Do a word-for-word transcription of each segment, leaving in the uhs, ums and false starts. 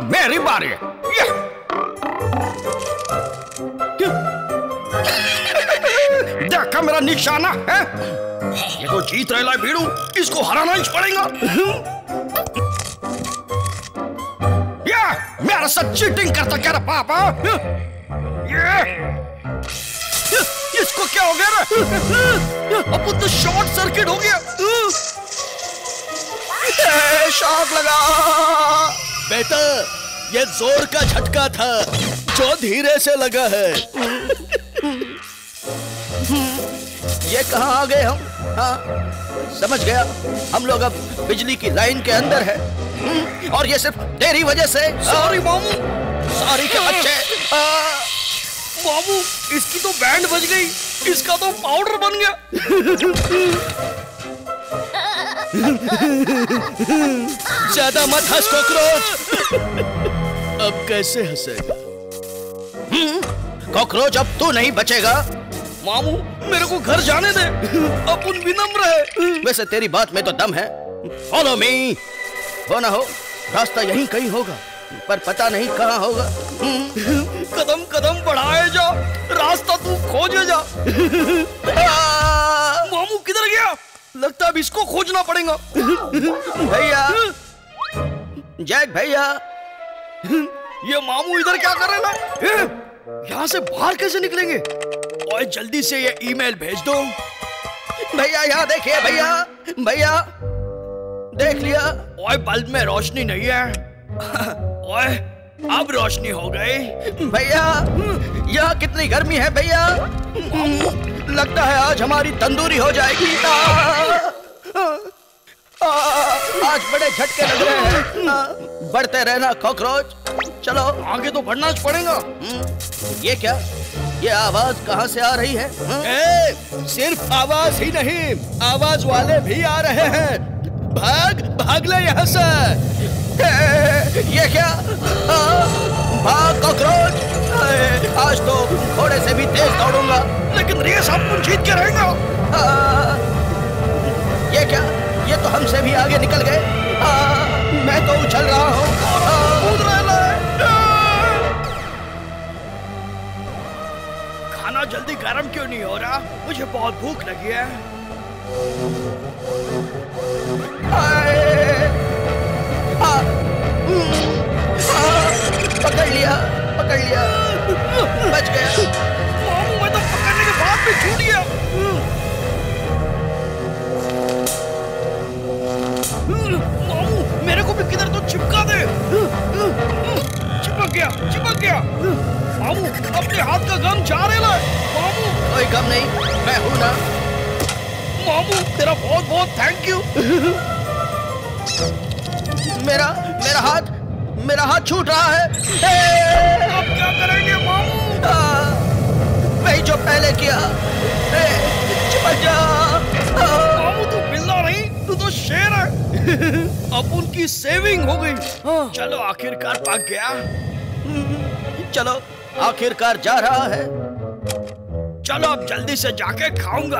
मेरी बारी। देखा मेरा निशाना है? ये तो जीत रहा है भीड़ू, इसको हराना ही पड़ेगा। ये मेरा साथ चीटिंग करता क्या पापा? ये इसको क्या हो गया रे? अब तो शॉर्ट सर्किट हो गया। शॉक लगा। बेटा ये जोर का झटका था जो धीरे से लगा है। ये कहाँ आ गए हम? हाँ समझ गया, हम लोग अब बिजली की लाइन के अंदर है और ये सिर्फ तेरी वजह से। सॉरी मामू। सॉरी के बच्चे। मामू इसकी तो बैंड बज गई, इसका तो पाउडर बन गया। ज्यादा मत हंस कॉकरोच। अब कैसे हंसेगा? कॉकरोच अब तू नहीं बचेगा। मामू मेरे को घर जाने दे, अपन विनम्र है। वैसे तेरी बात में तो दम है। Follow me. हो ना हो रास्ता यहीं कहीं होगा, पर पता नहीं कहाँ होगा। कदम कदम बढ़ाए जा, रास्ता तू खोजे जा। मामू किधर गया? लगता है अब इसको खोजना पड़ेगा। भैया, जैक भैया। ये मामू इधर क्या कर रहे हैं? यहाँ से बाहर कैसे निकलेंगे? ओए जल्दी से ये ईमेल भेज दो। भैया यहाँ देखिए। भैया भैया देख लिया। ओए बल्ब में रोशनी नहीं है। ओए अब रोशनी हो गई। भैया यहाँ कितनी गर्मी है भैया। लगता है आज हमारी तंदूरी हो जाएगी। आ, आ, आज बड़े झटके लग रहे हैं। बढ़ते रहना कॉकरोच। चलो आगे तो बढ़ना पड़ेगा। ये क्या? ये आवाज कहाँ से आ रही है? ए, सिर्फ आवाज ही नहीं, आवाज वाले भी आ रहे हैं। भाग भाग ले यहाँ से। ए, ये क्या? आ, भाग कॉकरोच। आज तो घोड़े से भी तेज दौड़ूंगा। लेकिन रेस अपन जीत के रहेगा। ये क्या? ये तो हमसे भी आगे निकल गए। मैं तो उछल रहा हूँ। कूद रहा है। खाना जल्दी गर्म क्यों नहीं हो रहा? मुझे बहुत भूख लगी है। आ, आ, पकड़ लिया पकड़ लिया। बच गया। मामू मैं तो पकड़ने के बाद भी छूट गया। मामू मेरे को भी किधर तो चिपका दे। चिपक गया चिपक गया। मामू अपने हाथ का गम जा रहा है। मामू कोई गम नहीं, मैं हूं ना। मामू तेरा बहुत बहुत थैंक यू। मेरा मेरा हाथ मेरा हाथ छूट रहा है। अब क्या करेंगे मामू? वही जो पहले किया। चिपक जा। मामू तू बिल्ला नहीं, तू तो शेर है। अब उनकी सेविंग हो गई। चलो आखिरकार पक गया। चलो आखिरकार जा रहा है। चलो अब जल्दी से जाके खाऊंगा।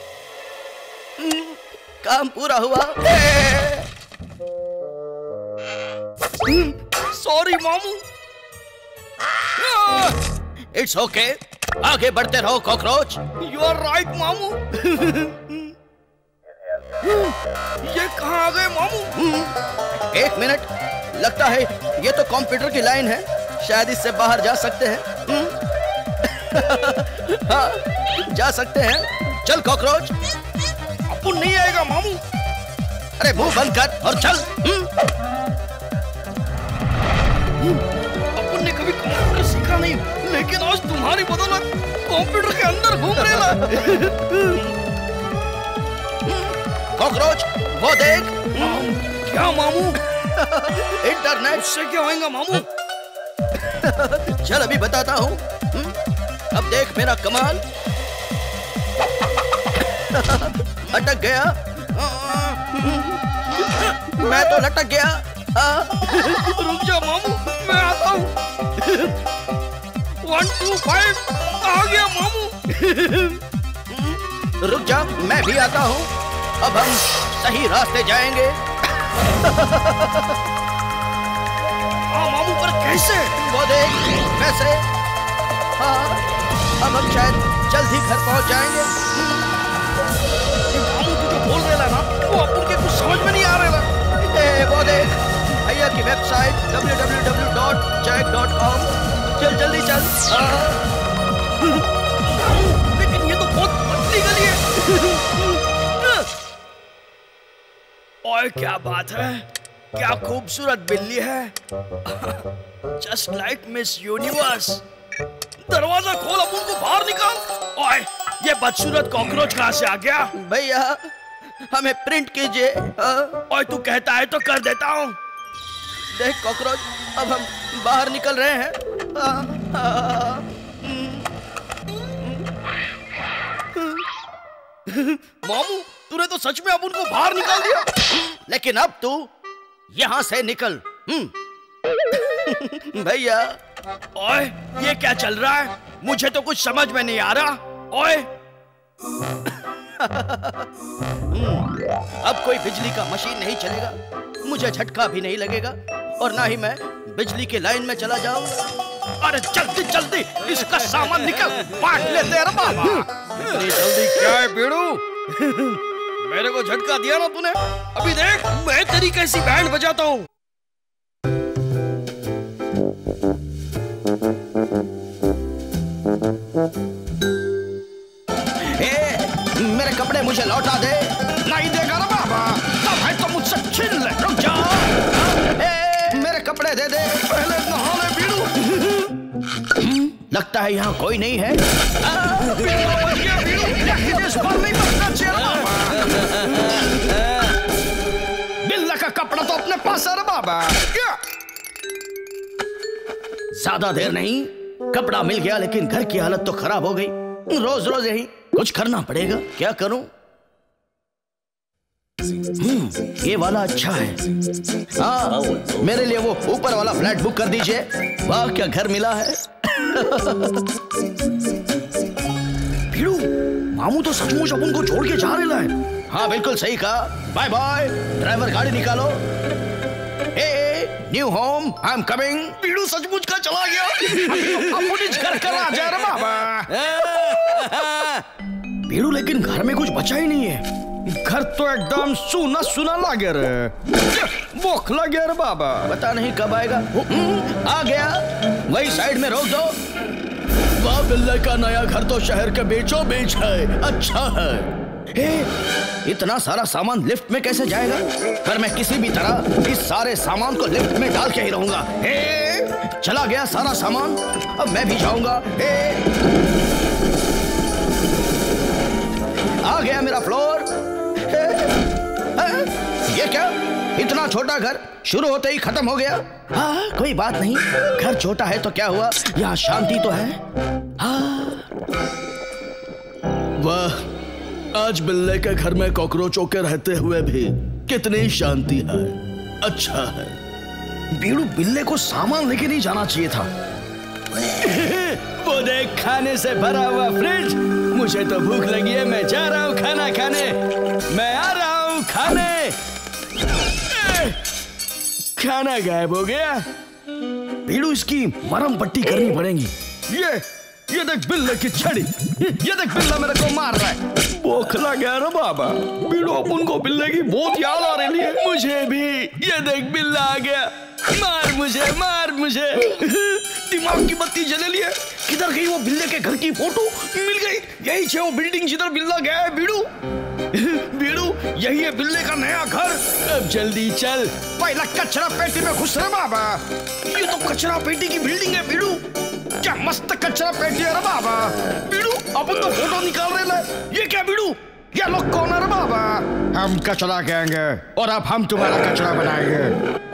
काम पूरा हुआ। सॉरी मामू। इट्स ओके, आगे बढ़ते रहो कॉकरोच। यू आर राइट मामू। ये कहाँ आ गए मामू? एक मिनट, लगता है ये तो कंप्यूटर की लाइन है, शायद इससे बाहर जा सकते हैं। हाँ जा सकते हैं। चल कॉकरोच। अपन नहीं आएगा मामू। अरे मुंह बंद कर और चल। अपन ने कभी कंप्यूटर सीखा नहीं, लेकिन आज तुम्हारी बदौलत कंप्यूटर के अंदर घूम रहे हैं। कॉकरोच वो देख। क्या मामू? इंटरनेट से क्या होएगा मामू? चल अभी बताता हूँ। अब देख मेरा कमाल। अटक गया। मैं तो लटक गया। रुक जा मामू, मैं आता हूँ। वन टू फाइव आ गया मामू। रुक जा, मैं भी आता हूँ। अब हम सही रास्ते जाएंगे। हाँ मामू कैसे? वो देख, कैसे? हाँ, अब हम शायद जल्द ही घर पहुंच जाएंगे। मामू तू जो बोल रहे ना वो अपन के कुछ समझ में नहीं आ रहा। ए, वो देख भैया की website W W W dot jack dot com. चल जल्दी चल। लेकिन ये तो बहुत पतली गली है। ओए क्या बात है, क्या खूबसूरत बिल्ली है। Just like miss universe. दरवाजा खोल, अपन को बाहर निकाल। ओए ये बदसूरत कॉकरोच कहां से आ गया? भैया हमें प्रिंट कीजिए। ओए तू कहता है तो कर देता हूँ। देख कॉकरोच, अब हम बाहर निकल रहे हैं। आ, आ, मामू तूने तो सच में अपन को बाहर निकाल दिया। लेकिन अब तू यहाँ से निकल। भैया। ओए ये क्या चल रहा है? मुझे तो कुछ समझ में नहीं आ रहा। ओए अब कोई बिजली का मशीन नहीं चलेगा, मुझे झटका भी नहीं लगेगा और ना ही मैं बिजली के लाइन में चला जाऊंगा। अरे जल्दी जल्दी इसका सामान निकल, बांट लेते हैं बाबा। इतनी जल्दी क्या है बीड़ू? मेरे को झटका दिया ना तूने, अभी देख मैं तेरी कैसी बैंड बजाता हूँ। मेरे कपड़े मुझे लौटा दे। नहीं देगा ना बाबा, तब है तो मुझसे छीन ले। रुक जा। ए, मेरे कपड़े दे दे। पहले नहा ले बीड़ू। लगता है यहाँ कोई नहीं है। बिल्ला का कपड़ा तो अपने पास है बाबा। ज्यादा देर नहीं, कपड़ा मिल गया, लेकिन घर की हालत तो खराब हो गई। रोज रोज यही कुछ करना पड़ेगा, क्या करूं? हम्म, ये वाला अच्छा है। हाँ, मेरे लिए वो ऊपर वाला फ्लैट बुक कर दीजिए। वाह क्या घर मिला है। भीड़ू, मामू तो सचमुच अपन को छोड़ के जा रहा है। हाँ बिल्कुल सही कहा। बाय बाय, ड्राइवर गाड़ी निकालो। New home, I am coming. भीड़ू सचमुच का चला गया। अपन घर कर आ जा रहा बाबा। भीड़ू लेकिन घर में कुछ बचा ही नहीं है। घर तो एकदम सुना सुना लगे रे। भूख लगे रे बाबा। पता नहीं कब आएगा। आ गया, वही साइड में रोक दो। वाह, बिल्ले का नया घर तो शहर के बीचों बीच है। अच्छा है। हे, इतना सारा सामान लिफ्ट में कैसे जाएगा? पर मैं किसी भी तरह इस सारे सामान को लिफ्ट में डाल के ही रहूंगा। हे, चला गया सारा सामान। अब मैं भी जाऊंगा। हे, आ गया मेरा फ्लोर। हे, हे, ये क्या? इतना छोटा घर शुरू होते ही खत्म हो गया। हाँ, कोई बात नहीं, घर छोटा है तो क्या हुआ, यहाँ शांति तो है। हाँ। वाह, आज बिल्ले के घर में कॉकरोचों के रहते हुए भी कितनी शांति है। अच्छा है। बीड़ू, बिल्ले को सामान लेके नहीं जाना चाहिए था। वो देख, खाने से भरा हुआ फ्रिज। मुझे तो भूख लगी है, मैं जा रहा हूँ खाना खाने। मैं आ रहा हूँ खाने। खाना गायब हो गया। बीड़ू, इसकी मरम पट्टी करनी पड़ेगी। ये ये देख बिल्ले की छड़ी। ये देख बिल्ला मेरे को मार रहा है। भूख लग गया ना बाबा। बीड़ू, अपन को बिल्ले की बहुत याद आ रही है। मुझे भी। ये देख बिल्ला आ गया। मार मुझे, मार मुझे। दिमाग की बत्ती जले लिए। किधर गई वो बिल्ले के घर की फोटो? मिल गई। यही है वो बिल्डिंग जिधर बिल्ला गया है। बीड़ू, बीड़ू, यही है बिल्ले का नया घर। अब जल्दी चल। पहला कचरा पेटी में घुस रहा बाबा। ये तो कचरा पेटी की बिल्डिंग है बीड़ू। क्या मस्त कचरा पेटी है रे बाबा। बीड़ू, अपन तो फोटो निकाल रहे हैं। ये क्या बीड़ू? ये लोग कौन है रे बाबा? हम कचरा कहेंगे और अब हम तुम्हारा कचरा बनाएंगे।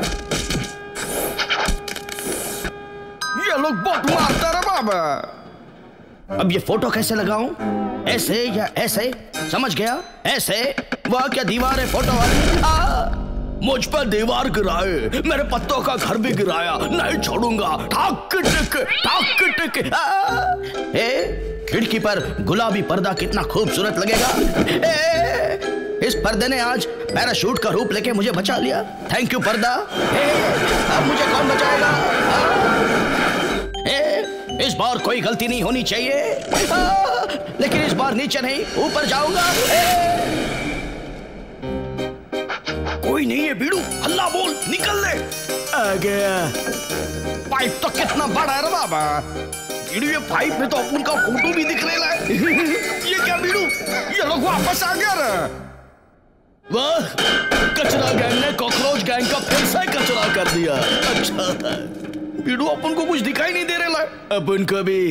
ये लोग बहुत मारते रे बाबा। अब ये फोटो कैसे लगाऊं? ऐसे या ऐसे? समझ गया, ऐसे। वह क्या दीवार है फोटो वाली? आ! मुझ पर दीवार गिराए, मेरे पत्तों का घर भी गिराया, नहीं छोड़ूंगा। ठाक टिक ठाक टिक। ए, खिड़की पर गुलाबी पर्दा कितना खूबसूरत लगेगा। ए, इस पर्दे ने आज पैराशूट का रूप लेके मुझे बचा लिया। थैंक यू पर्दा। ए, अब मुझे कौन बचाएगा? ए, इस बार कोई गलती नहीं होनी चाहिए। आ, लेकिन इस बार नीचे नहीं, ऊपर जाऊंगा। कोई नहीं है बीड़ू, हल्ला बोल, निकल ले। आ गया। पाइप तो कितना बड़ा है रे बाबा। बीड़ू ये पाइप में तो अपन का फोटो भी दिख रहा है। ये क्या बीड़ू, ये लोग वापस आ गया रे। वाह, कचरा गैंग ने कॉकरोच गैंग का फिर से कचरा कर दिया। अच्छा है बीड़ू, अपन को कुछ दिखाई नहीं दे रहा है। अपन को भी।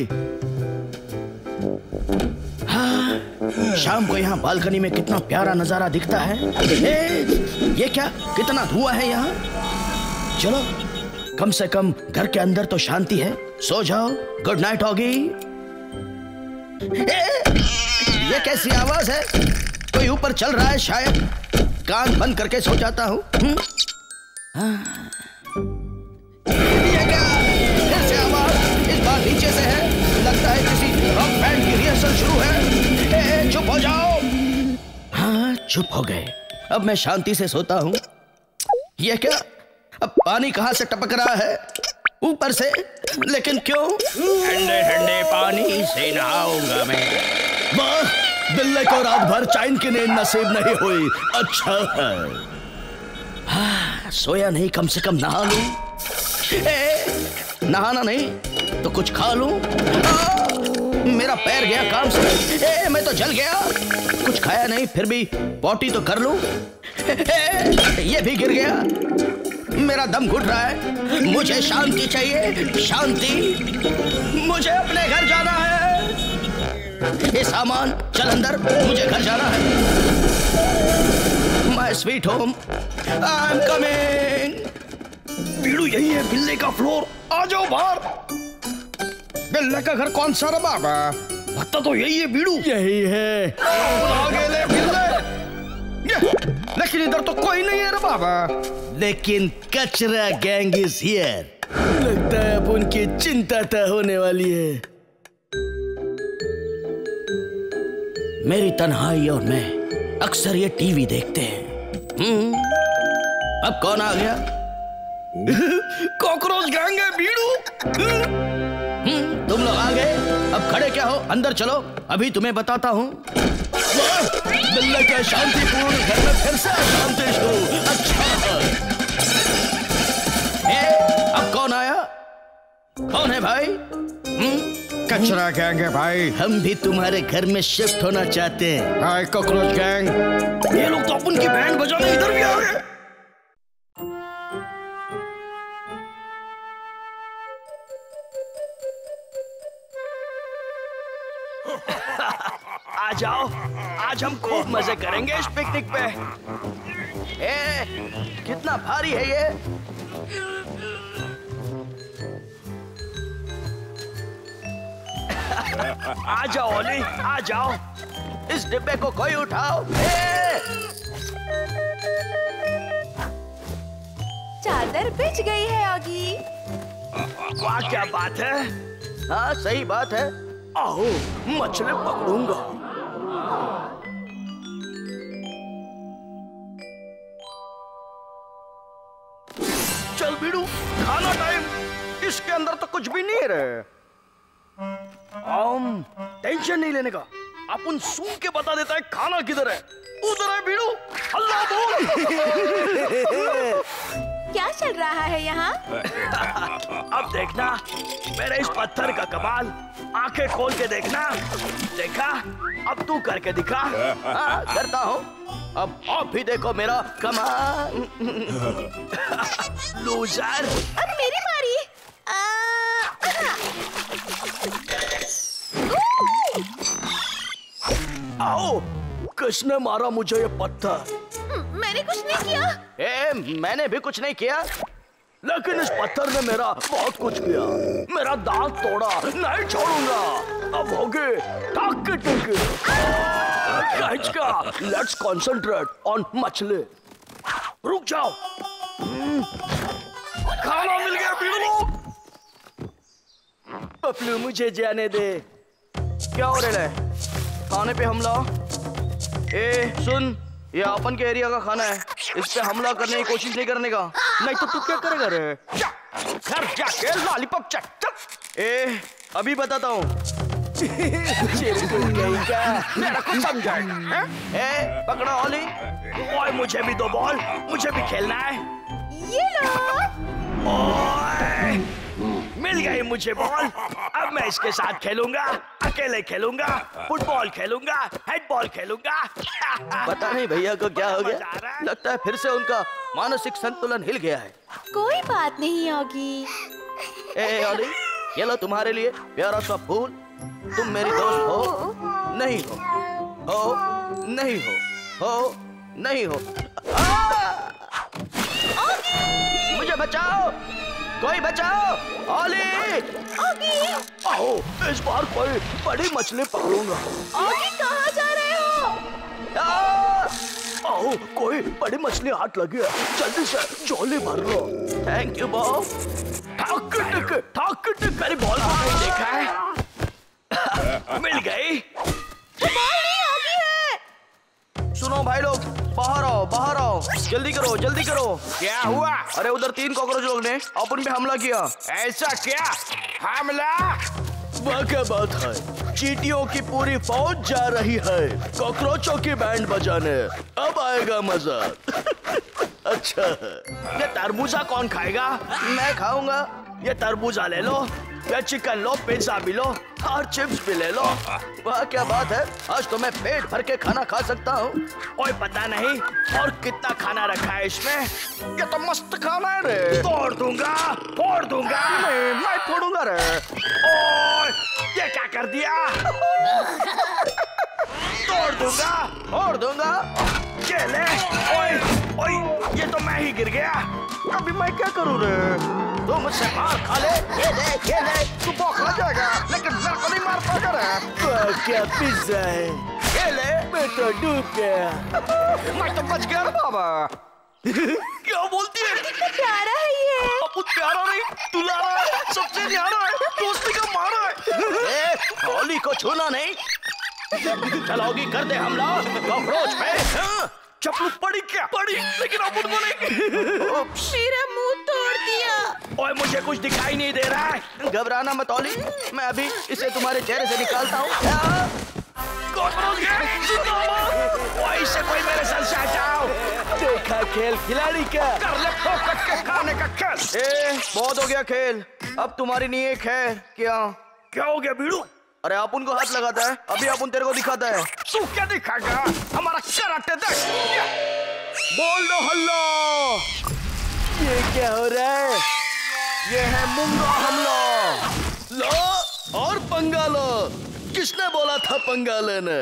हाँ, शाम को यहाँ बालकनी में कितना प्यारा नजारा दिखता है। ए, ये क्या, कितना धुआं है यहाँ। चलो, कम से कम घर के अंदर तो शांति है। सो जाओ, गुड नाइट होगी। ये कैसी आवाज है? कोई ऊपर चल रहा है शायद। कान बंद करके सो जाता हूँ। ये क्या, फिर से आवाज, इस बार नीचे से है। लगता है किसी रॉक बैंड की रिहर्सल शुरू है। ए, ए, चुप हो जाओ। हाँ, चुप हो गए। अब मैं शांति से सोता हूँ। ये क्या, अब पानी कहाँ से टपक रहा है? ऊपर से, लेकिन क्यों? ठंडे ठंडे पानी से नहाऊंगा मैं। वाह, बिल्ले को रात भर चैन की नींद नसीब नहीं हुई। अच्छा है। हाँ, सोया नहीं, कम से कम नहा लूं। ए, नहाना नहीं तो कुछ खा लूं। आ, मेरा पैर गया काम से। ए, मैं तो जल गया। कुछ खाया नहीं, फिर भी पॉटी तो कर लूं। ए, ये भी गिर गया। मेरा दम घुट रहा है। मुझे शांति चाहिए, शांति। मुझे अपने घर जाना है। ये सामान, चल अंदर, मुझे घर जाना है। My sweet home, I am coming. बीड़ू, यही है बिल्ले का फ्लोर, आ जाओ बाहर। बिल्ले का घर कौन सा रे बाबा? पता तो यही है बीड़ू। यही है। आगे ले बिल्ले। लेकिन इधर तो कोई नहीं है रे बाबा। लेकिन कचरा गैंग इज हियर। लगता है अब उनकी चिंता तो होने वाली है। मेरी तन्हाई और मैं अक्सर ये टीवी देखते हैं। हम्म, अब कौन आ गया? कॉकरोच गैंग है बीड़ू। हम्म, तुम लोग आ गए। अब खड़े क्या हो, अंदर चलो, अभी तुम्हें बताता हूँ। बिल्ले के शांतिपूर्ण घर में फिर से शांति शुरू। अच्छा है। अब कौन आया? कौन है भाई? हम्म, कचरा गैंग है भाई। हम भी तुम्हारे घर में शिफ्ट होना चाहते हैं। Hi cockroach gang. ये लोग तो अपन की बैंड बजाने इधर भी आ गए। आ जाओ, आज हम खूब मजे करेंगे इस पिकनिक पे। ए, कितना भारी है ये? आ जाओ ओली, आ जाओ। इस डिब्बे को कोई उठाओ। ए! चादर बिछ गई है ऑगी। वाह, क्या बात है। हाँ, सही बात है। आओ, मछली पकड़ूंगा। चल बीड़ू, खाना टाइम। इसके अंदर तो कुछ भी नहीं रहे। हम टेंशन नहीं लेने का, अपन सुन के बता देता है खाना किधर है। उधर है बीड़ू, हल्ला बोल। क्या चल रहा है यहाँ? अब देखना मेरे इस पत्थर का कमाल। आंखें खोल के देखना। देखा, अब तू करके दिखा। हाँ, करता हूँ। अब आप भी देखो मेरा कमाल। लूजर। अब मेरी बारी। आ, आओ, किसने मारा मुझे ये पत्थर? मैंने कुछ नहीं किया। ए, मैंने भी कुछ नहीं किया। लेकिन इस पत्थर ने मेरा बहुत कुछ किया। मेरा दांत तोड़ा, नहीं छोड़ूंगा। अब होगे टाके टिके। कैच का, लेट्स कंसंट्रेट ऑन मछली। रुक जाओ, खाना मिल गया बीड़ू। पपलू, मुझे जाने दे। क्या हो रहा है? खाने पे हमला? ए, सुन, ये अपन के एरिया का खाना है। इस पे हमला करने की कोशिश नहीं करने का। नहीं तो तू क्या करेगा रे? घर जाके लॉलीपॉप चट चट। ए अभी बताता हूँ। मेरा कुछ समझा है? ए पकड़ो ओली। ओए मुझे भी दो बॉल, मुझे भी खेलना है। ये लो। ओए मिल गई मुझे बॉल। अब मैं इसके साथ खेलूंगा, अकेले खेलूंगा, फुटबॉल खेलूंगा, हेडबॉल खेलूंगा। पता नहीं भैया को क्या हो गया, लगता है फिर से उनका मानसिक संतुलन हिल गया है। कोई बात नहीं ऑगी। ए ओली, ये लो तुम्हारे लिए प्यारा सा फूल। तुम मेरी दोस्त हो नहीं हो, हो नहीं हो, हो नहीं हो। मुझे बचाओ, कोई बचाओ। ओली ऑगी, आओ, इस बार कोई बड़ी मछली पकड़ूंगा। ऑगी कहाँ जा रहे हो? आओ, कोई बड़ी मछली हाथ लगी है, जल्दी से झोली भर लो। Thank you Bob. ठाक टिक ठाक टिक। मेरी बॉल को नहीं देखा है। मिल गई। बॉल नहीं ऑगी है। सुनो भाई लोग, बाहर आओ, बाहर आओ, जल्दी करो, जल्दी करो। क्या हुआ? अरे उधर तीन कॉकरोच लोग ने अपन पे हमला किया। ऐसा क्या हमला? वह क्या बात है, चींटियों की पूरी फौज जा रही है कॉकरोचों की बैंड बजाने। अब आएगा मजा। अच्छा है। ये तरबूजा कौन खाएगा? मैं खाऊंगा। ये तरबूजा ले लो, ये चिकन लो, पिज्जा भी लो और चिप्स भी ले लो। वह क्या बात है, आज तो मैं पेट भर के खाना खा सकता हूँ। ओए पता नहीं और कितना खाना रखा है इसमें। ये तो मस्त खाना है रे। तोड़ दूंगा, फोड़ दूंगा। नहीं, मैं फोड़ूंगा रे। ओए ये क्या कर दिया? तोड़ दूंगा, फोड़ दूंगा। ये ले। ओए ओए ये तो मैं ही गिर गया। अभी मैं क्या करूँ रे? तू मुझसे मार खा ले, ये ले, ये ले, तू बौखला जाएगा, लेकिन मेरे को नहीं मार पाएगा रे। क्या पिज्जा है? ये ले, मैं तो डूब गया। मैं तो बच गया बाबा। क्या बोलती है? कितना प्यारा है ये। अब प्यारा नहीं, दुलारा है, सबसे न्यारा है, दोस्ती का मारा है। ए, होली को छूना नहीं। चलोगी कर दे हमला कॉकरोच पे। हाँ? चप्पू पड़ी क्या? पड़ी, लेकिन अब उनको नहीं। मेरा मुंह तोड़ दिया। ओए मुझे कुछ दिखाई नहीं दे रहा है। घबराना मत ओली, मैं अभी इसे तुम्हारे चेहरे से निकालता हूँ। कॉकरोच है, जिंदाबाद। ओए इससे कोई मेरे सर से हटाओ। देखा खेल खिलाड़ी का, कर ले फोकट के खाने का खेल। ए, बहुत हो गया खेल, अब तुम्हारी नहीं एक है क्या? क्या हो गया बीड़ू? अरे अपुन को हाथ लगाता है, अभी अपुन तेरे को दिखाता है। तू क्या दिखाएगा? हमारा कराटे देख। बोल दो हल्ला। ये क्या हो रहा है? ये है मुंगा हमला। लो और पंगा लो। किसने बोला था पंगा लेने?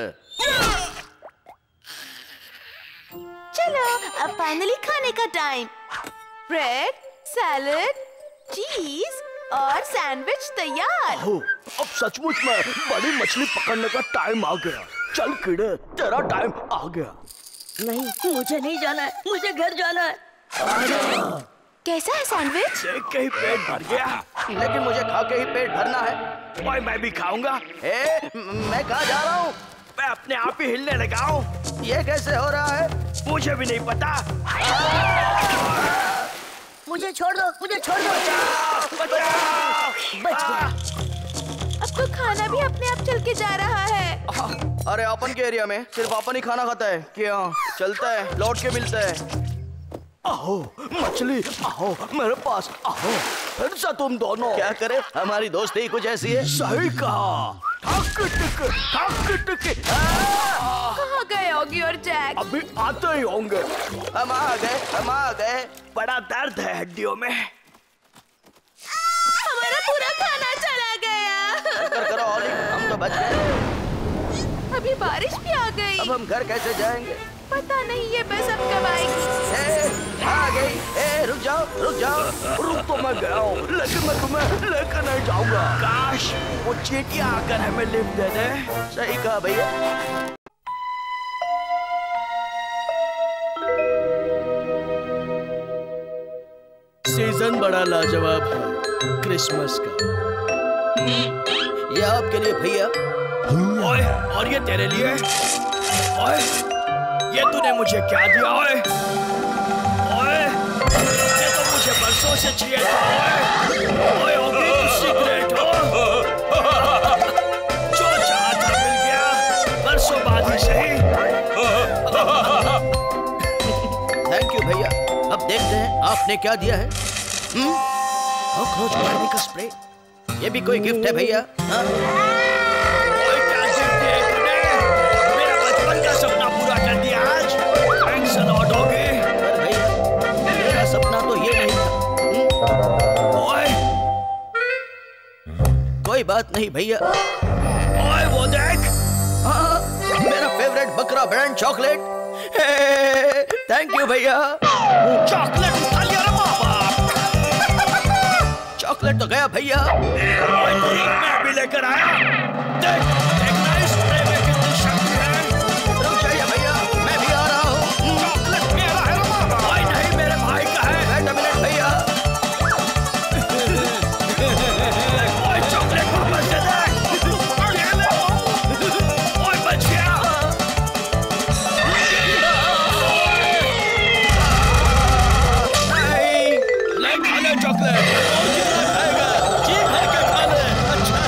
चलो अब फाइनली खाने का टाइम। ब्रेड, सैलेड, चीज और सैंडविच तैयार। हो, अब सचमुच में बड़ी मछली पकड़ने का टाइम आ गया। चल कीड़े, तेरा टाइम आ गया। नहीं, मुझे नहीं जाना है, मुझे घर जाना है। कैसा है सैंडविच? देख के ही पेट भर गया। लेकिन मुझे खा के ही पेट भरना है। ओए मैं भी खाऊंगा। ए, मैं कहाँ जा रहा हूँ? मैं अपने आप ही हिलने लगा हूँ। ये कैसे हो रहा है? मुझे भी नहीं पता। मुझे छोड़ दो, मुझे छोड़ दो। बचाओ, बचाओ। बच गया। अब तो खाना भी अपने आप चल के जा रहा है। अरे अपन के एरिया में सिर्फ अपन ही खाना खाता है क्या? चलता है, लौट के मिलता है। आओ मछली, आओ मेरे पास आओ। फिर से तुम दोनों क्या करे, हमारी दोस्ती कुछ ऐसी है। सही कहा। ठक टिक, ठक टिक। कहाँ गए ऑगी और जैक? अभी आते ही होंगे। हम आ गए, हम आ गए। बड़ा दर्द है हड्डियों में। हमारा पूरा खाना चला गया। कर करो ओली, हम तो बच गए। अभी बारिश भी आ गई। अब हम घर कैसे जाएंगे? पता नहीं ये बस अब कब आएगी। ए, आ गई। ए, रुक जाओ, रुक जाओ। रुक तो मैं गया हूँ, लेकिन मैं तुम्हें लेकर नहीं जाऊंगा। काश वो चींटियां आकर हमें लिफ्ट दे दे। सही कहा भैया। सीजन बड़ा लाजवाब है क्रिसमस का। ये आपके लिए भैया। ओए और ये तेरे लिए। ओए ये तूने मुझे क्या दिया? ओए ओए ये तो से चाहिए था। ओए ओके सिगरेट हो, जो चाहा था मिल गया, बरसों बाद ही सही। थैंक यू भैया। अब देखते हैं आपने क्या दिया है। कॉकरोच मारने का स्प्रे, ये भी कोई गिफ्ट है भैया? हाँ? ओए क्या गिफ्ट है तूने? मेरा बचपन का सपना पूरा कर दिया आज। Thanks a lot okay. पर भैया मेरा सपना तो ये नहीं था। ओए कोई बात नहीं भैया। ओए वो देख, हाँ, मेरा फेवरेट बकरा ब्रांड चॉकलेट। थैंक यू भैया। चॉकलेट उठा लिया रे बाबा। चॉकलेट तो गया भैया। ओए तो एक मैं भी लेकर आया। देख देखना इस स्प्रे में कितनी शक्ति है। रुक जाइए भैया, मैं भी आ रहा हूँ। चॉकलेट मेरा है रे बाबा। ओए नहीं मेरे भाई का है। वेट अ मिनट भैया। ओए चॉकलेट वापस दे दे। ये ले मामू। ओए बच गया। नहीं, ले खा ले चॉकलेट। और कितना खाएगा? जी भर के खा ले। अच्छा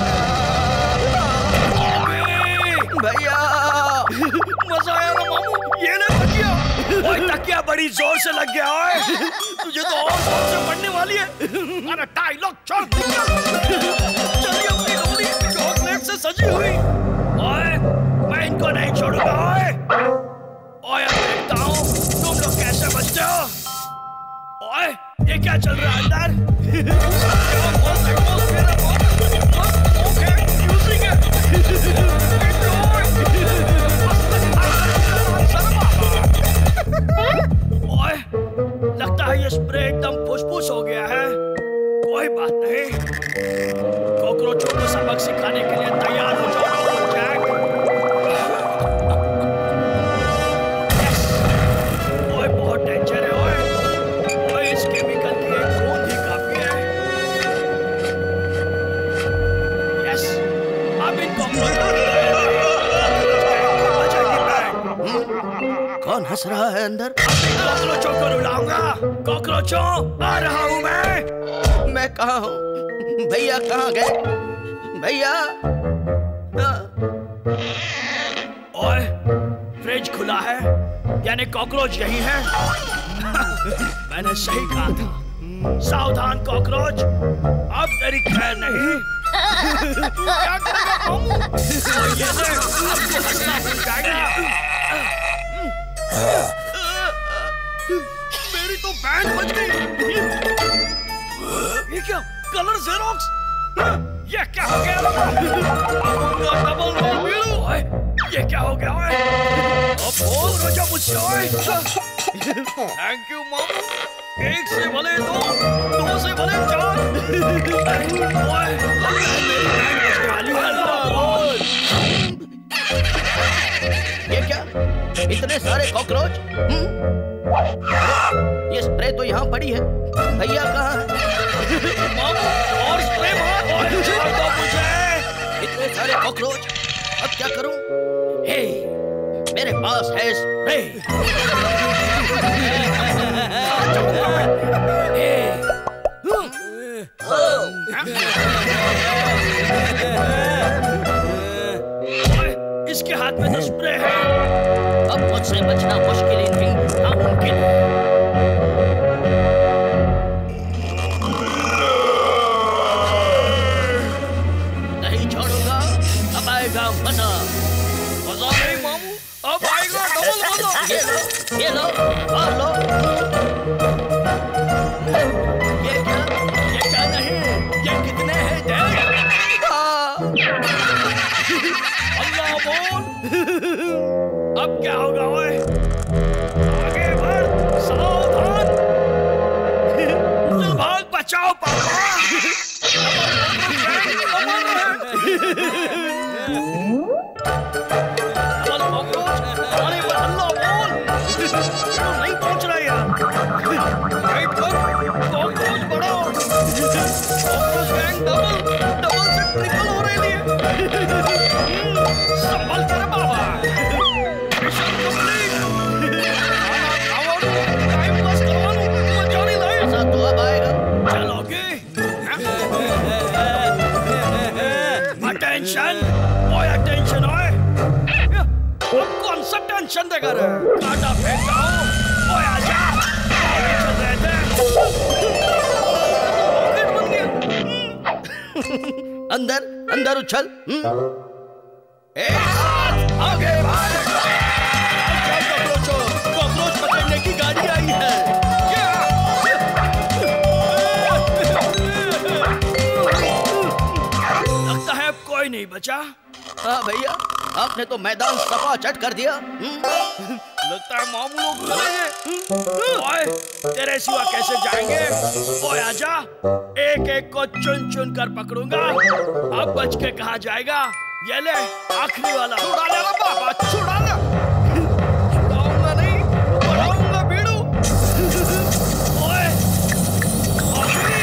भैया मजा आया ना मामू। ये ले तकिया। ओए तकिया बड़ी जोर से लग गया। ओए तुझे तो और जोर से पड़ने वाली है। अरे डायलॉग छोड़ चलिए अपनी डोली चॉकलेट से सजी हुई। ओए मैं इनको नहीं छोड़ूंगा। ओए ओए अब देखता हूँ तुम लोग कैसे बचते हो। ओए ये क्या चल रहा है अंदर? क्या बहुत एटमॉस्फेयर है, बहुत मस्त ओके म्यूजिक है। ओए लगता है ये स्प्रे एकदम फुसफुस हो गया है। कोई बात नहीं, कॉकरोचों को सबक सिखाने के लिए तैयार हो जाओ जैक। Yes! ओए बहुत डेंजर है। ओए ओए इस केमिकल की एक बूंद ही काफी है। यस अब इन कॉकरोचों कौन हंस रहा है अंदर? कॉकरोचों को रुलाऊंगा। कॉकरोचों आ रहा हूँ मैं। मैं कहाँ हूँ? भैया कहाँ गए? भैया ओए फ्रिज खुला है, यानी कॉकरोच यही है। मैंने सही कहा था। सावधान कॉकरोच, अब तेरी खैर नहीं। तू क्या करेगा मामू? ओए ये देख, अब तो हंसना भूल जाएगा। मेरी तो बैंड बज गई। ये क्या कलर ज़ेरोक्स? ये क्या हो गया? Double role video. ओए ये क्या हो गया? ओए अब बोल रोजा मुझसे। ओए थैंक यू मामू। एक से भले दो, दो से भले चार। ओए लगता है मेरी बैंड बजने वाली है। ये क्या? इतने सारे कॉकरोच? ये स्प्रे तो यहाँ पड़ी है। भैया कहाँ है? मामू और स्प्रे मार। ओए छोड़ दो मुझे। इतने सारे कॉकरोच, अब क्या करूं? हे मेरे पास है स्प्रे। ओए इसके हाथ में तो स्प्रे है। अब मुझसे बचना मुश्किल ही नहीं, नामुमकिन है। नहीं छोड़ूंगा, अब आएगा मजा। मजा नहीं मामू, अब आएगा डबल मजा। ये लो, ये लो, और लो। ये क्या? ये क्या नहीं, ये कितने हैं देख। अल्लाह बोल। अब क्या होगा? ओए आगे बढ़, सावधान। भाग बचाओ पापा। डबल कॉकरोच, अरे पर अल्लाह बोल। नहीं पहुंच रहा यार। वेट कर, कॉकरोच बढ़ाओ। कॉकरोच गैंग डबल डबल से ट्रिपल हो रही है। संभल कर बाबा। Mission complete. टेंशन दे कर काटा फेंक रहा हूँ। ओए आजा, चल रहे थे। अंदर अंदर उछल। एक साथ आगे भाग। कॉकरोच कॉकरोच पकड़ने की गाड़ी आई है। लगता है अब कोई नहीं बचा। हाँ भैया, आपने तो मैदान सफा चट कर दिया। लगता है मामू लोग चलेंगे। ओए, तेरे सिवा कैसे जाएंगे? ओए आजा, एक एक को चुन चुन कर पकड़ूंगा। अब बच के कहा जाएगा। ये ले आखिरी वाला। छुड़ा ले रे बाबा, छुड़ा ले। छुड़ाऊंगा नहीं, बढ़ाऊंगा बीड़ू। ओए, आखिरी।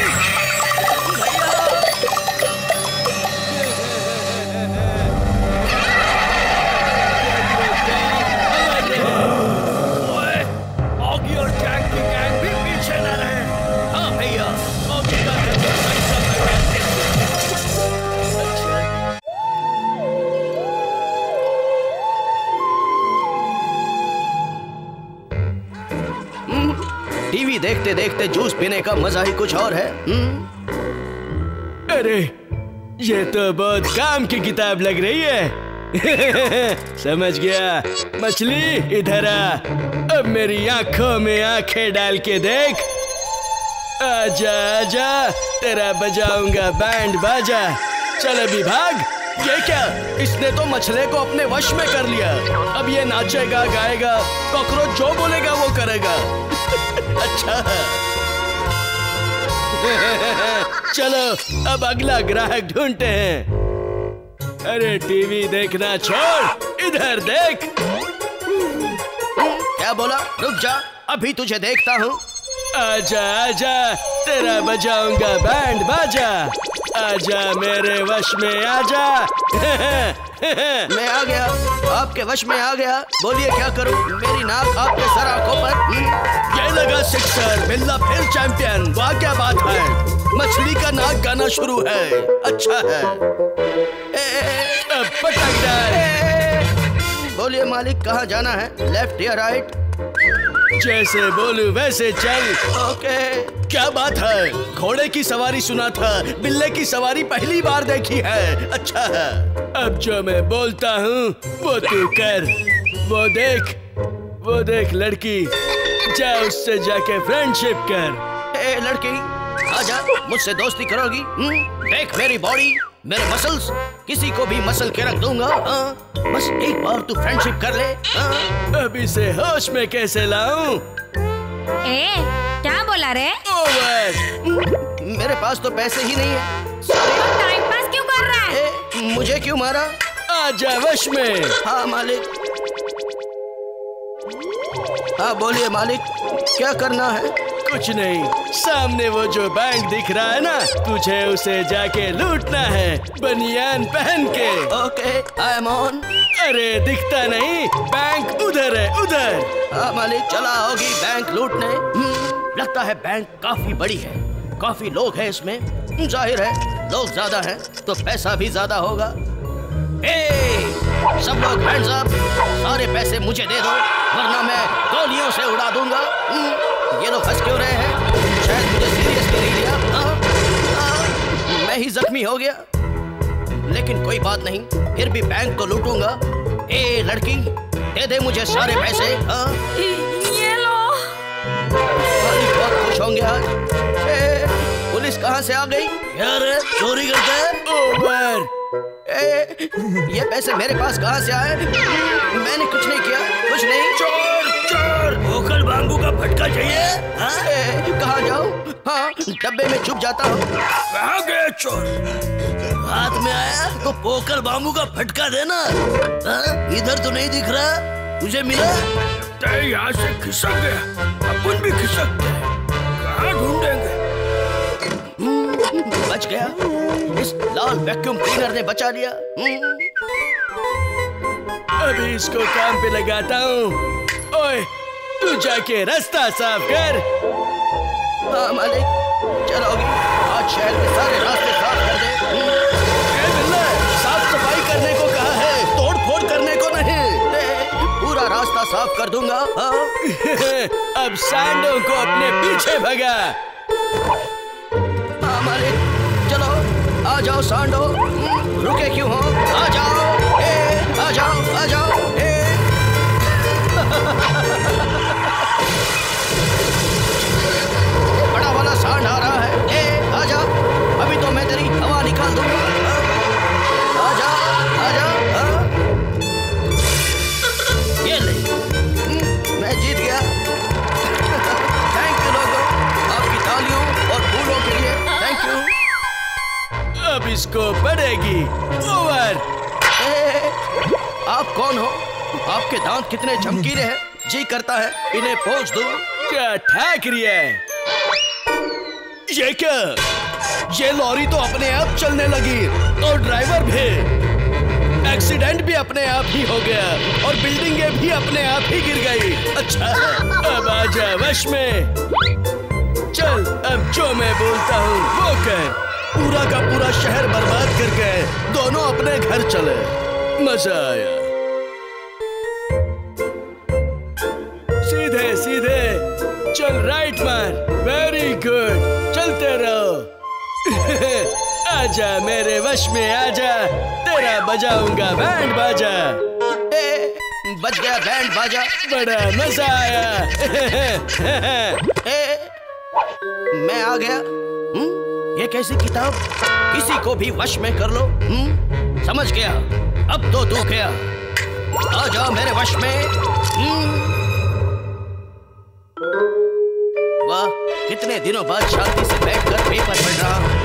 ओए, ऑगी और जैक की गैंग भी पीछे न रहे। हाँ भैया, ऑगी का नंबर सही समय पे। टीवी देखते देखते जूस पीने का मजा ही कुछ और है। अरे ये तो बहुत काम की किताब लग रही है। समझ गया। मछली इधर आ, अब मेरी आंखों में आंखें डाल के देख। आजा आजा, तेरा बजाऊंगा बैंड बाजा। चल अभी भाग। ये क्या? इसने तो मछली को अपने वश में कर लिया। अब ये नाचेगा गाएगा, कॉकरोच जो बोलेगा वो करेगा। अच्छा है। चलो अब अगला ग्राहक ढूंढते हैं। अरे टीवी देखना छोड़, इधर देख। क्या बोला? रुक जा, अभी तुझे देखता हूँ। आजा आजा, तेरा बजाऊंगा बैंड बाजा। आजा मेरे वश में आजा। मैं आ गया, आपके वश में आ गया। बोलिए क्या करूं? मेरी नाक आपके सर आंखों पर। ये लगा सिक्सर, बिल्ला फिर चैंपियन। वाह क्या बात है, मछली का नाक गाना शुरू है। अच्छा है। ए, अब पटक डाल। बोलिए मालिक, कहाँ जाना है? लेफ्ट या राइट? जैसे बोलूं वैसे चल। ओके। क्या बात है, घोड़े की सवारी सुना था, बिल्ले की सवारी पहली बार देखी है। अच्छा है। अब जो मैं बोलता हूँ वो तू कर। वो देख, वो देख लड़की, जा उससे जाके फ्रेंडशिप कर। ए लड़की, आजा, मुझसे दोस्ती करोगी? देख मेरी बॉडी, मेरे मसल्स, किसी को भी मसल के रख दूंगा। हाँ? बस एक बार तू फ्रेंडशिप कर ले। हाँ? अब इसे होश में कैसे लाऊं? ए, क्या बोला रे? ओवर। मेरे पास तो पैसे ही नहीं है। टाइम पास क्यों कर रहा है? ए, मुझे क्यों मारा? आजा वश में। हाँ मालिक। हाँ बोलिए मालिक, क्या करना है? कुछ नहीं, सामने वो जो बैंक दिख रहा है ना, तुझे उसे जाके लूटना है, बनियान पहन के। Okay, I am on. अरे दिखता नहीं, बैंक उधर है, उधर। हाँ मालिक, चला होगी बैंक लूटने। लगता है बैंक काफी बड़ी है, काफी लोग हैं इसमें। जाहिर है लोग ज्यादा हैं तो पैसा भी ज्यादा होगा। ए, सब लोग हैंड्स अप, सारे पैसे मुझे दे दो वरना मैं गोलियों से उड़ा दूंगा। ये लोग हंस क्यों रहे हैं? शायद मुझे सीरियस नहीं लिया। आ, आ, मैं ही जख्मी हो गया, लेकिन कोई बात नहीं, फिर भी बैंक तो लूटूंगा। ए लड़की, दे दे मुझे सारे पैसे। आ? ये लो। बहुत खुश होंगे आज। ए, पुलिस कहाँ से आ गई? यार चोरी करते हैं। ओवर। ए, ये पैसे मेरे पास कहाँ से आए? मैंने कुछ नहीं किया, कुछ नहीं। चोर चोर, भोकल बांगू का फटका चाहिए? हाँ? ए, कहाँ जाऊँ? हाँ, डब्बे में छुप जाता हूँ। कहाँ गए चोर? हाथ में आया तो पोकल बांबू का फटका देना। हाँ? इधर तो नहीं दिख रहा, तुझे मिला? ते यहाँ से खिसक गया, अपन भी खिसकते हैं, कहाँ ढूंढेंगे? बच गया, इस लाल वैक्यूम क्लीनर ने बचा लिया। अभी इसको काम पे लगाता हूँ। ओए, तू जाके रास्ता साफ कर। हाँ मालिक, चलोगी? आज शहर के सारे रास्ते साफ कर दे। ए बिल्ला, साफ सफाई करने को कहा है, तोड़ फोड़ करने को नहीं। ए, पूरा रास्ता साफ कर दूंगा। हाँ? अब सांडों को अपने पीछे भगा। हाँ मालिक, चलो आ जाओ सांडो। रुके क्यों हो? आ जाओ, ए, आ जाओ, आ जाओ, ए। बड़ा वाला सांड आ रहा है। ए, आ जा, अभी तो मैं तेरी हवा निकाल दूंगा। आ जा, आ जा। हाँ? ये ले, मैं जीत गया। थैंक यू लोगों, आपकी तालियों और फूलों के लिए थैंक यू। अब इसको पड़ेगी। ओवर। ए, आप कौन हो? आपके दांत कितने चमकीले हैं, जी करता है इन्हें पोंछ दूं। क्या ठाक रही है? ये क्या? ये लॉरी तो अपने आप चलने लगी और ड्राइवर भी। एक्सीडेंट भी अपने आप ही हो गया और बिल्डिंगें भी अपने आप ही गिर गई। अच्छा, अब आजा वश में। चल, अब जो मैं बोलता हूँ वो कर। पूरा का पूरा शहर बर्बाद करके दोनों अपने घर चले। मजा आया। सीधे सीधे चल, राइट मार। वेरी गुड, चलते रहो। आजा मेरे वश में, आजा, तेरा बजाऊंगा बैंड बाजा। ए, बज गया बैंड बाजा। बड़ा मजा आया। ए, मैं आ गया। हुँ? ये कैसी किताब? किसी को भी वश में कर लो। हुँ? समझ गया, अब तो तू गया। आ जाओ मेरे वश में। हुँ? वाह, कितने दिनों बाद शांति से बैठकर पेपर पढ़ रहा हूँ।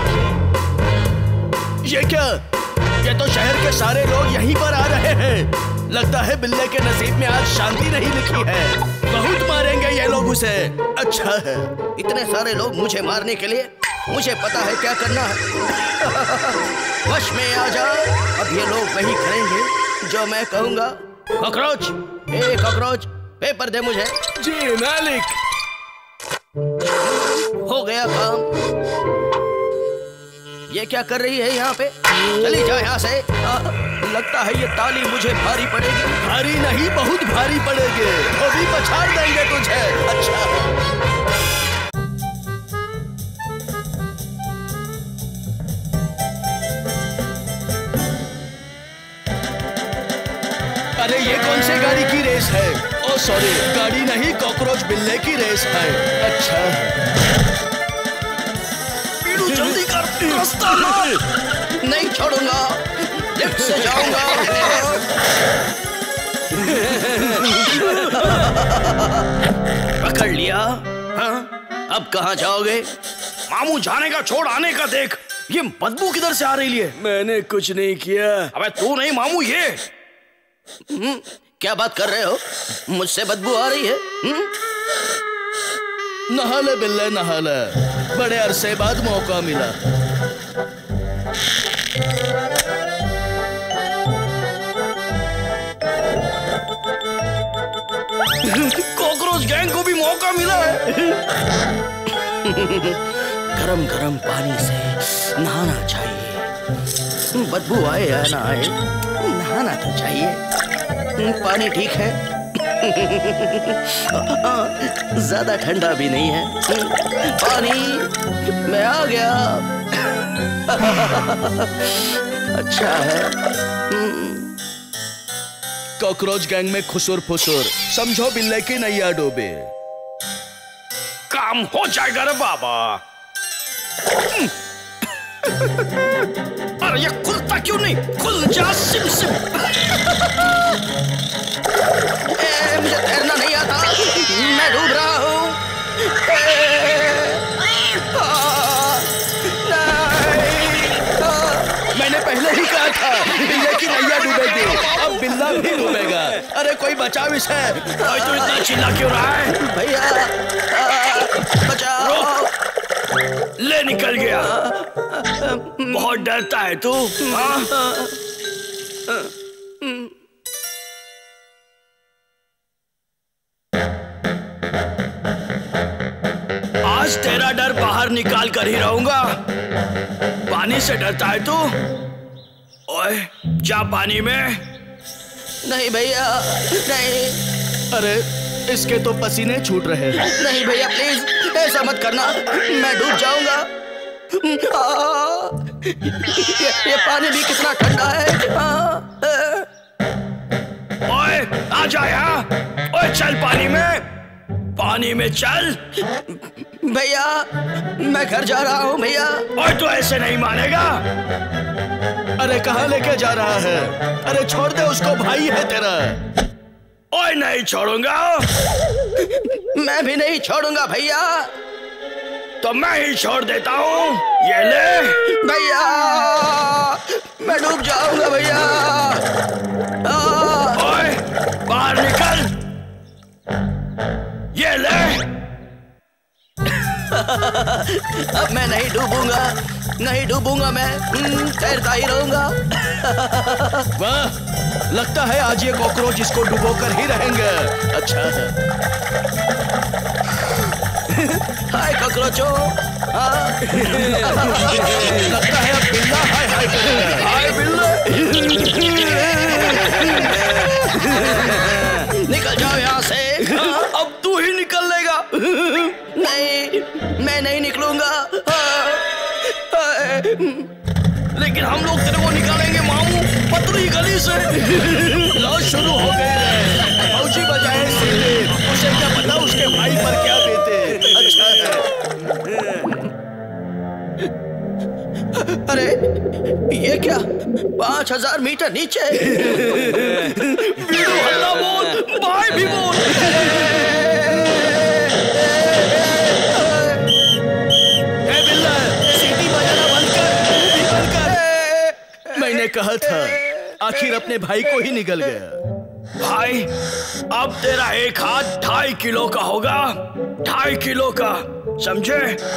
ये क्या? ये तो शहर के सारे लोग यहीं पर आ रहे हैं। लगता है बिल्ले के नसीब में आज शांति नहीं लिखी है। बहुत मारेंगे ये लोग उसे। अच्छा है, इतने सारे लोग मुझे मारने के लिए, मुझे पता है क्या करना है। वश में आ जा। अब ये लोग वही करेंगे जो मैं कहूँगा। कॉकरोच, ए कॉकरोच, पेपर दे मुझे। जी मालिक। हो गया काम। ये क्या कर रही है यहाँ पे? चली जा यहाँ से। आ, लगता है ये ताली मुझे भारी पड़ेगी। भारी नहीं, बहुत भारी पड़ेगी। वो भी पछाड़ देंगे तुझे। अच्छा, अरे ये कौन सी गाड़ी की रेस है? ओ सॉरी, गाड़ी नहीं, कॉकरोच बिल्ले की रेस है। अच्छा है। पीड़ू जल्दी कर, रास्ता नहीं छोड़ूंगा, लिफ्ट से जाऊंगा। पकड़ लिया। हाँ? अब कहाँ जाओगे? मामू जाने का छोड़, आने का देख। ये बदबू किधर से आ रही है? मैंने कुछ नहीं किया। अबे तू नहीं मामू, ये हुँ? क्या बात कर रहे हो? मुझसे बदबू आ रही है। हुँ? नहा ले बिल्ले, नहा ले। बड़े अरसे बाद मौका मिला। कॉकरोच गैंग को भी मौका मिला है। गरम गरम पानी से नहाना चाहिए। बदबू आए या ना आए, नहाना तो चाहिए। पानी ठीक है, ज्यादा ठंडा भी नहीं है। पानी, मैं आ गया। अच्छा है। कॉकरोच गैंग में खुसुर फुसुर, समझो बिल्ले की नैया डूबे। काम हो जाएगा रे बाबा। अरे ये खुलता क्यों नहीं? खुल जा सिम सिम। ए, मुझे तैरना नहीं आता, मैं डूब रहा हूँ। मैंने पहले ही कहा था बिल्ले की नैया डूबेगी, अब बिल्ला भी डूबेगा। अरे कोई बचाओ इसे। भाई तू इतना चिल्ला क्यों रहा है? भैया बचाओ। ले निकल गया। बहुत डरता है तू। हाँ? आज तेरा डर बाहर निकाल कर ही रहूंगा। पानी से डरता है तू? ओए, जा पानी में। नहीं भैया, नहीं। अरे इसके तो पसीने छूट रहे हैं। नहीं भैया प्लीज ऐसा मत करना, मैं डूब जाऊंगा। आ, ये, ये पानी भी कितना ठंडा है। आ, आ, ओए आ जा यहाँ, ओए चल पानी में, पानी में चल। भैया मैं घर जा रहा हूँ भैया। ओए तू ऐसे नहीं मानेगा। अरे कहाँ लेके जा रहा है? अरे छोड़ दे उसको, भाई है तेरा। ओए नहीं छोड़ूंगा। मैं भी नहीं छोड़ूंगा भैया। तो मैं ही छोड़ देता हूँ, ये ले। भैया मैं डूब जाऊंगा भैया। ओए बाहर निकल, ये ले। अब मैं नहीं डूबूंगा, नहीं डूबूंगा मैं, तैरता ही रहूंगा। वाह, लगता है आज ये कॉकरोच इसको डुबो कर ही रहेंगे। अच्छा है। हाय कॉकरोचो। लगता है अब बिल्ला हाय हाय करेगा। हाय बिल्ला। निकल जाओ यहाँ से। अब तू ही निकल लेगा। नहीं मैं नहीं निकलूंगा। लेकिन हम लोग तेरे को निकालेंगे मामू, पतली गली से। लॉस शुरू हो गई है। फौजी बजाए सीधे, उसे क्या पता उसके भाई पर क्या बीते। अच्छा है। अरे ये क्या, पांच हजार मीटर नीचे। बीड़ू हल्ला बोल, भाई भी बोल। मैंने कहा था, आखिर अपने भाई को ही निकल गया। भाई अब तेरा एक हाथ ढाई किलो का होगा, ढाई किलो का, समझे?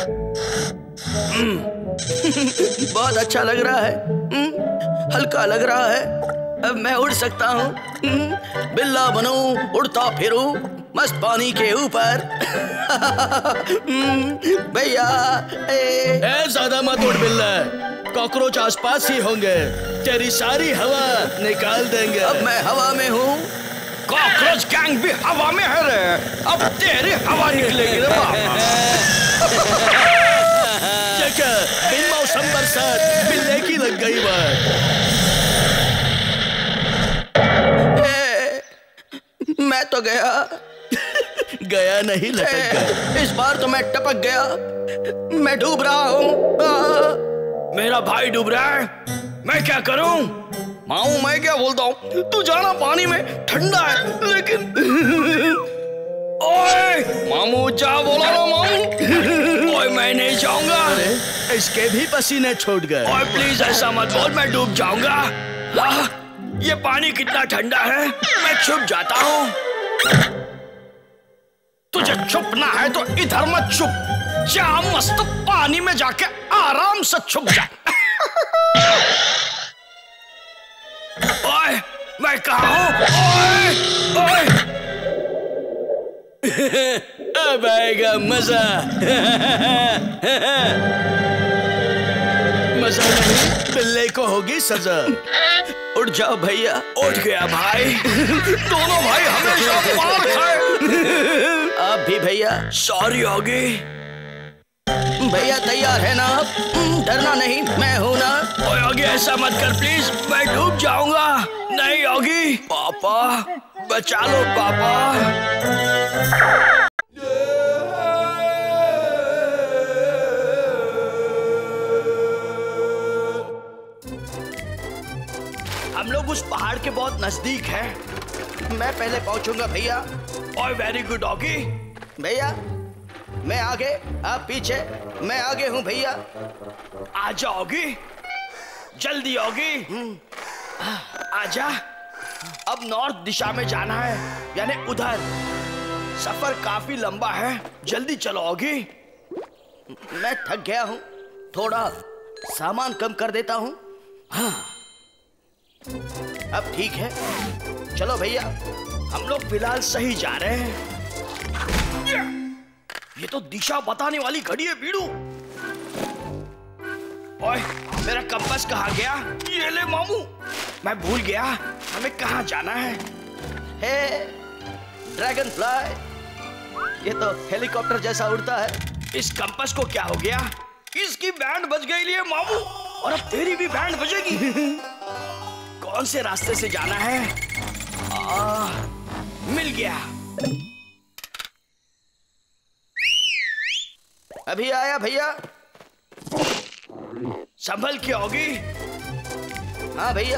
बहुत अच्छा लग रहा है, हल्का लग रहा है। अब मैं उड़ सकता हूँ, बिल्ला बनूं, उड़ता फिरूं मस्त पानी के ऊपर। भैया ए ज्यादा मत उड़ बिल्ला, कॉकरोच आसपास ही होंगे, तेरी सारी हवा निकाल देंगे। अब मैं हवा में हूँ। कॉकरोच गैंग भी हवा में है रे, अब तेरी हवा निकलेगी रे बाबा। बिन मौसम बरसात बिल्ले की लग गई बात। मैं तो गया गया नहीं, लटक गया। इस बार तो मैं टपक गया, मैं डूब रहा हूँ। मेरा भाई डूब रहा है, मैं क्या करूं? माऊ मैं क्या बोलता हूँ, तू जाना पानी में, ठंडा है। लेकिन ओए मामू जा बोला ना मामू। ओए मैं नहीं जाऊंगा। इसके भी पसीने छूट गए। ओए प्लीज ऐसा मत बोल, मैं डूब जाऊंगा। आह, ये पानी कितना ठंडा है, मैं छुप जाता हूँ। तुझे छुपना है तो इधर मत छुप, जा मस्त पानी में जाके आराम से छुप जा। ओए मैं कहाँ हूँ? ओए ओए अब आएगा मजा। मजा नहीं, बिल्ले को होगी सजा। उठ जाओ भैया। उठ गया भाई। दोनों भाई हमेशा मार खाए। आप भी भैया। सॉरी होगी भैया, तैयार है ना? डरना नहीं, मैं हूं ना। ओए योगी ऐसा मत कर प्लीज, मैं डूब जाऊंगा। नहीं योगी, पापा बचा लो पापा। हम लोग उस पहाड़ के बहुत नजदीक हैं। मैं पहले पहुंचूंगा भैया। ओए वेरी गुड योगी। भैया मैं आगे, आप पीछे, मैं आगे हूँ भैया। आ जाओगी, जल्दी योगी आजा। अब नॉर्थ दिशा में जाना है, यानी उधर। सफर काफी लंबा है, जल्दी चलो योगी। मैं थक गया हूँ, थोड़ा सामान कम कर देता हूँ। हाँ अब ठीक है, चलो भैया। हम लोग फिलहाल सही जा रहे हैं। ये तो दिशा बताने वाली घड़ी है बीड़ू। ओए मेरा कंपास कहाँ गया? ये ले मामू, मैं भूल गया हमें कहाँ जाना है। Hey dragonfly. ये तो हेलीकॉप्टर जैसा उड़ता है। इस कंपास को क्या हो गया? इसकी बैंड बज गई लिए मामू, और अब तेरी भी बैंड बजेगी। कौन से रास्ते से जाना है? आ, मिल गया। अभी आया भैया। संभल के होगी। हाँ भैया।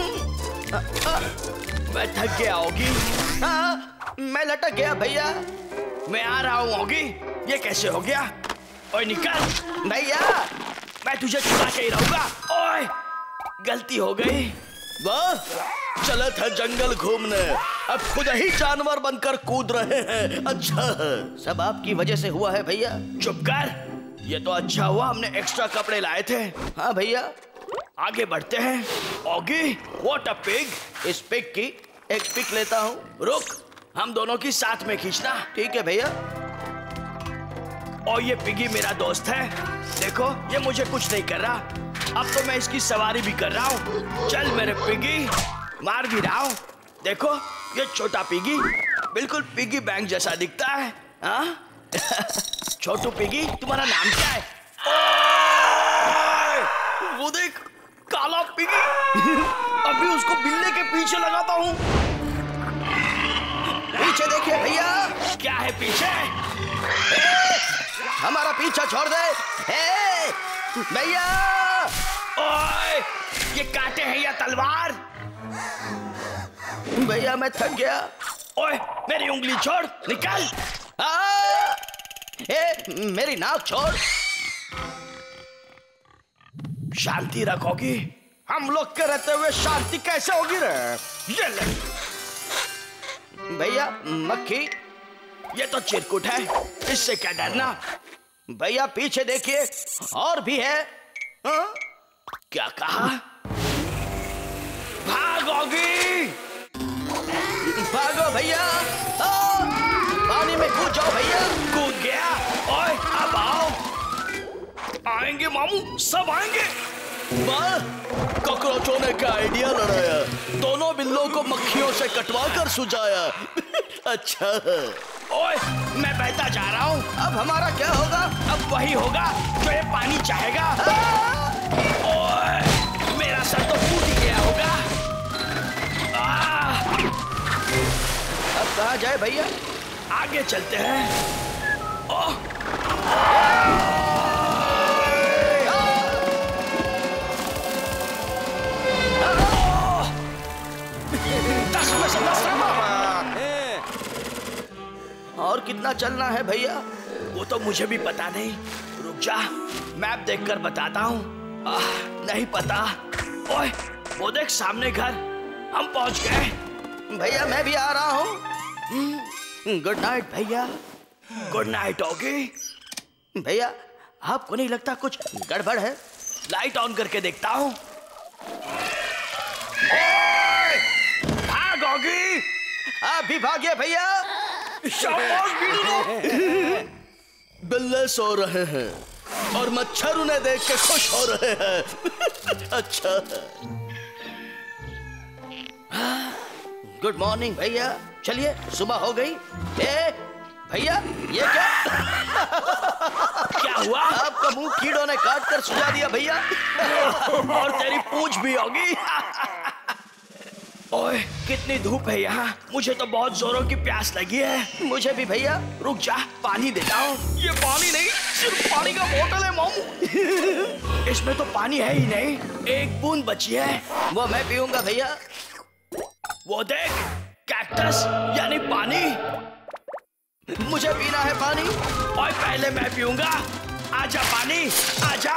मैं थक गया होगी। हाँ, मैं लटक गया भैया। मैं आ रहा हूँ होगी। ये कैसे हो गया? ओए निकल भैया। मैं तुझे छुड़ा के ही रहूंगा। ओए गलती हो गई। वाह, चले थे जंगल घूमने, अब खुद ही जानवर बनकर कूद रहे हैं। अच्छा है, सब आपकी वजह से हुआ है भैया। चुप कर। ये तो अच्छा हुआ हमने एक्स्ट्रा कपड़े लाए थे। हाँ भैया। आगे बढ़ते हैं। Oggy, what a pig. इस पिग की एक पिक लेता हूँ। रुक, हम दोनों की साथ में खींचना। ठीक है भैया। और ये पिगी मेरा दोस्त है। देखो, ये मुझे कुछ नहीं कर रहा। अब तो मैं इसकी सवारी भी कर रहा हूँ। चल मेरे पिगी, मार भी रहा हूँ। देखो, ये छोटा पिगी बिल्कुल पिगी बैंक जैसा दिखता है। हाँ? छोटू पिगी, तुम्हारा नाम क्या है? वो देख, काला पिगी। अभी उसको बिल्ले के पीछे लगाता हूँ। पीछे देखिए भैया। क्या है पीछे? ए, हमारा पीछा छोड़ दे। ए, भैया। ओए, ये कांटे हैं या तलवार? भैया मैं थक गया। ओए, मेरी उंगली छोड़, निकल। आ, ए, मेरी नाक छोड़। शांति रखोगी? हम लोग के रहते हुए शांति कैसे होगी रे? ये ले। भैया मक्खी। ये तो चिरकुट है, इससे क्या डरना? भैया पीछे देखिए, और भी है। हाँ? क्या कहा? भागोगी? भागो भैया। आ, पानी में कूद जाओ भैया। कूद गया। ओए, अब आओ। आएंगे मामू, सब आएंगे। वाह, कॉकरोचों ने क्या आइडिया लड़ाया। दोनों बिल्लों को मक्खियों से कटवा कर सुझाया। अच्छा है। ओए, मैं बहता जा रहा हूँ। अब हमारा क्या होगा? अब वही होगा जो ये पानी चाहेगा। ओए, मेरा सर तो फूट ही गया होगा। आ, अब कहाँ जाए भैया? आगे चलते हैं। ओह, दस में से दस रहा। और कितना चलना है भैया? वो तो मुझे भी पता नहीं। रुक जा, मैप देखकर बताता हूँ। नहीं पता। ओए, वो देख सामने घर। हम पहुंच गए। भैया मैं भी आ रहा हूँ। गुड नाइट भैया। गुड नाइट होगी। भैया आपको नहीं लगता कुछ गड़बड़ है? लाइट ऑन करके देखता हूँ। भाग होगी। आप भी भागिए भैया। शाबाश बिल्लो। बिल्ले सो रहे हैं और मच्छर उन्हें देख के खुश हो रहे हैं। अच्छा है। गुड मॉर्निंग भैया। चलिए सुबह हो गई। ए भैया ये क्या? क्या हुआ? आपका मुंह कीड़ों ने काट कर सुझा दिया भैया। और तेरी पूंछ भी होगी। ओए, कितनी धूप है यहाँ। मुझे तो बहुत जोरों की प्यास लगी है। मुझे भी भैया। रुक जा, पानी देता हूँ। ये पानी नहीं, सिर्फ पानी का बोतल है मामू। इसमें तो पानी है ही नहीं। एक बूंद बची है, वो मैं पीऊंगा भैया। वो देख, कैक्टस यानी पानी। मुझे पीना है पानी। और पहले मैं पीऊंगा। आजा पानी, आजा।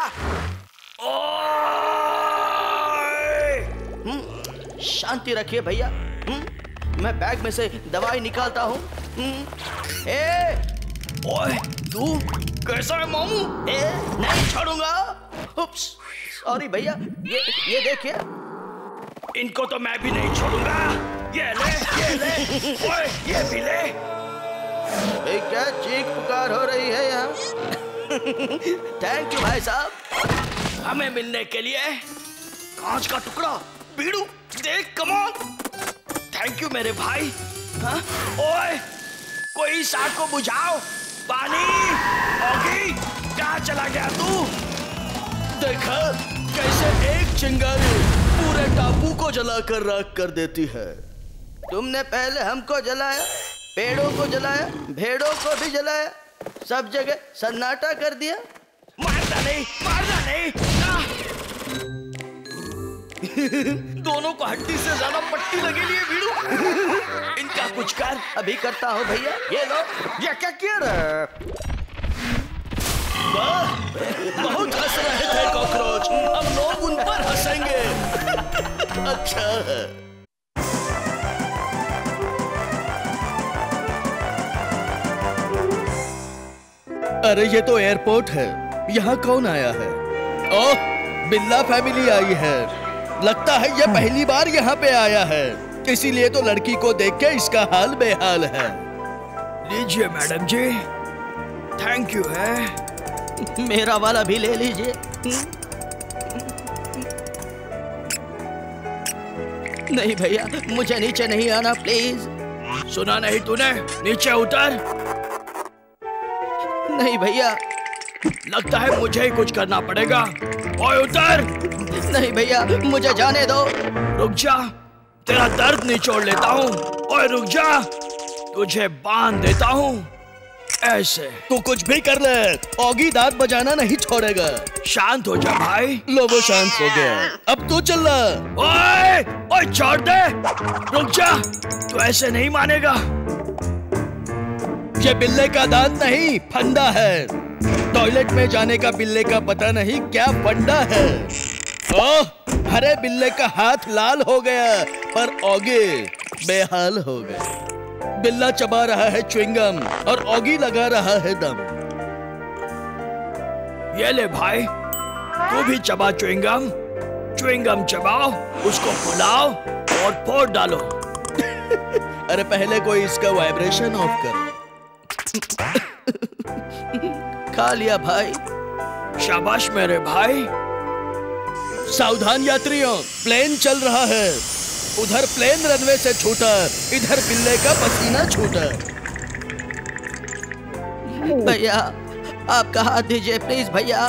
शांति रखिए भैया। मैं बैग में से दवाई निकालता हूँ। ए, ओए, तू कैसा है मामू? ए, नहीं छोड़ूंगा। उप्स, सॉरी भैया। ये ये देखिए। इनको तो मैं भी नहीं छोड़ूंगा। ये ले, ये ले। ओए, ये भी ले। ए, क्या चीख पुकार हो रही है यहाँ? थैंक यू भाई साहब। हमें मिलने के लिए। कांच का टुकड़ा, बीड़ू, देख कमाल। थैंक यू मेरे भाई। हाँ? ओए, कोई इस आग को बुझाओ। पानी। ऑगी, कहाँ चला गया तू? देखा कैसे एक चिंगारी पूरे टापू को जलाकर राख कर देती है। तुमने पहले हमको जलाया, पेड़ों को जलाया, भेड़ों को भी जलाया, सब जगह सन्नाटा कर दिया। मारना नहीं, मारना नहीं ना। दोनों को हड्डी से ज्यादा पट्टी लगेगी है भीड़ू। इनका कुछ कर। अभी करता हूँ भैया। ये लो। ये क्या किया रे? वाह, बहुत हंस रहे थे कॉकरोच, अब लोग उन पर हंसेंगे। अच्छा है। अरे ये तो एयरपोर्ट है, यहाँ कौन आया है? ओह, बिल्ला फैमिली आई है। लगता है ये पहली बार यहाँ पे आया है, इसीलिए तो लड़की को देख के इसका हाल बेहाल है। लीजिए मैडम जी, थैंक यू है। मेरा वाला भी ले लीजिए। नहीं भैया, मुझे नीचे नहीं आना प्लीज। सुना नहीं तूने? नीचे उतर। नहीं भैया। लगता है मुझे ही कुछ करना पड़ेगा। ओए उतर। नहीं भैया, मुझे जाने दो। रुक जा, तेरा दर्द निचोड़ लेता हूँ। ओए रुक जा, तुझे बांध देता हूँ ऐसे। तू कुछ भी कर ले, ऑगी दांत बजाना नहीं छोड़ेगा। शांत हो जा भाई। लो वो शांत हो गया, अब तू चल रहा। ओए, ओए छोड़ दे, रुक जा, तू ऐसे नहीं मानेगा। ये बिल्ले का दांत नहीं, फंदा है। टॉयलेट में जाने का बिल्ले का पता नहीं क्या फंडा है। ओह, हरे बिल्ले का हाथ लाल हो गया, पर ऑगी बेहाल हो गया। बिल्ला चबा रहा है च्युइंगम और ऑगी लगा रहा है दम। ये ले भाई, तू भी चबा च्युइंगम। च्युइंगम चबाओ, उसको फुलाओ और फोड़ डालो। अरे पहले कोई इसका वाइब्रेशन ऑफ कर। खा लिया भाई। शाबाश मेरे भाई। सावधान यात्रियों, प्लेन चल रहा है। उधर प्लेन रनवे से छूटा, इधर बिल्ले का पसीना छूटा। भैया, आपका हाथ दीजिए प्लीज भैया।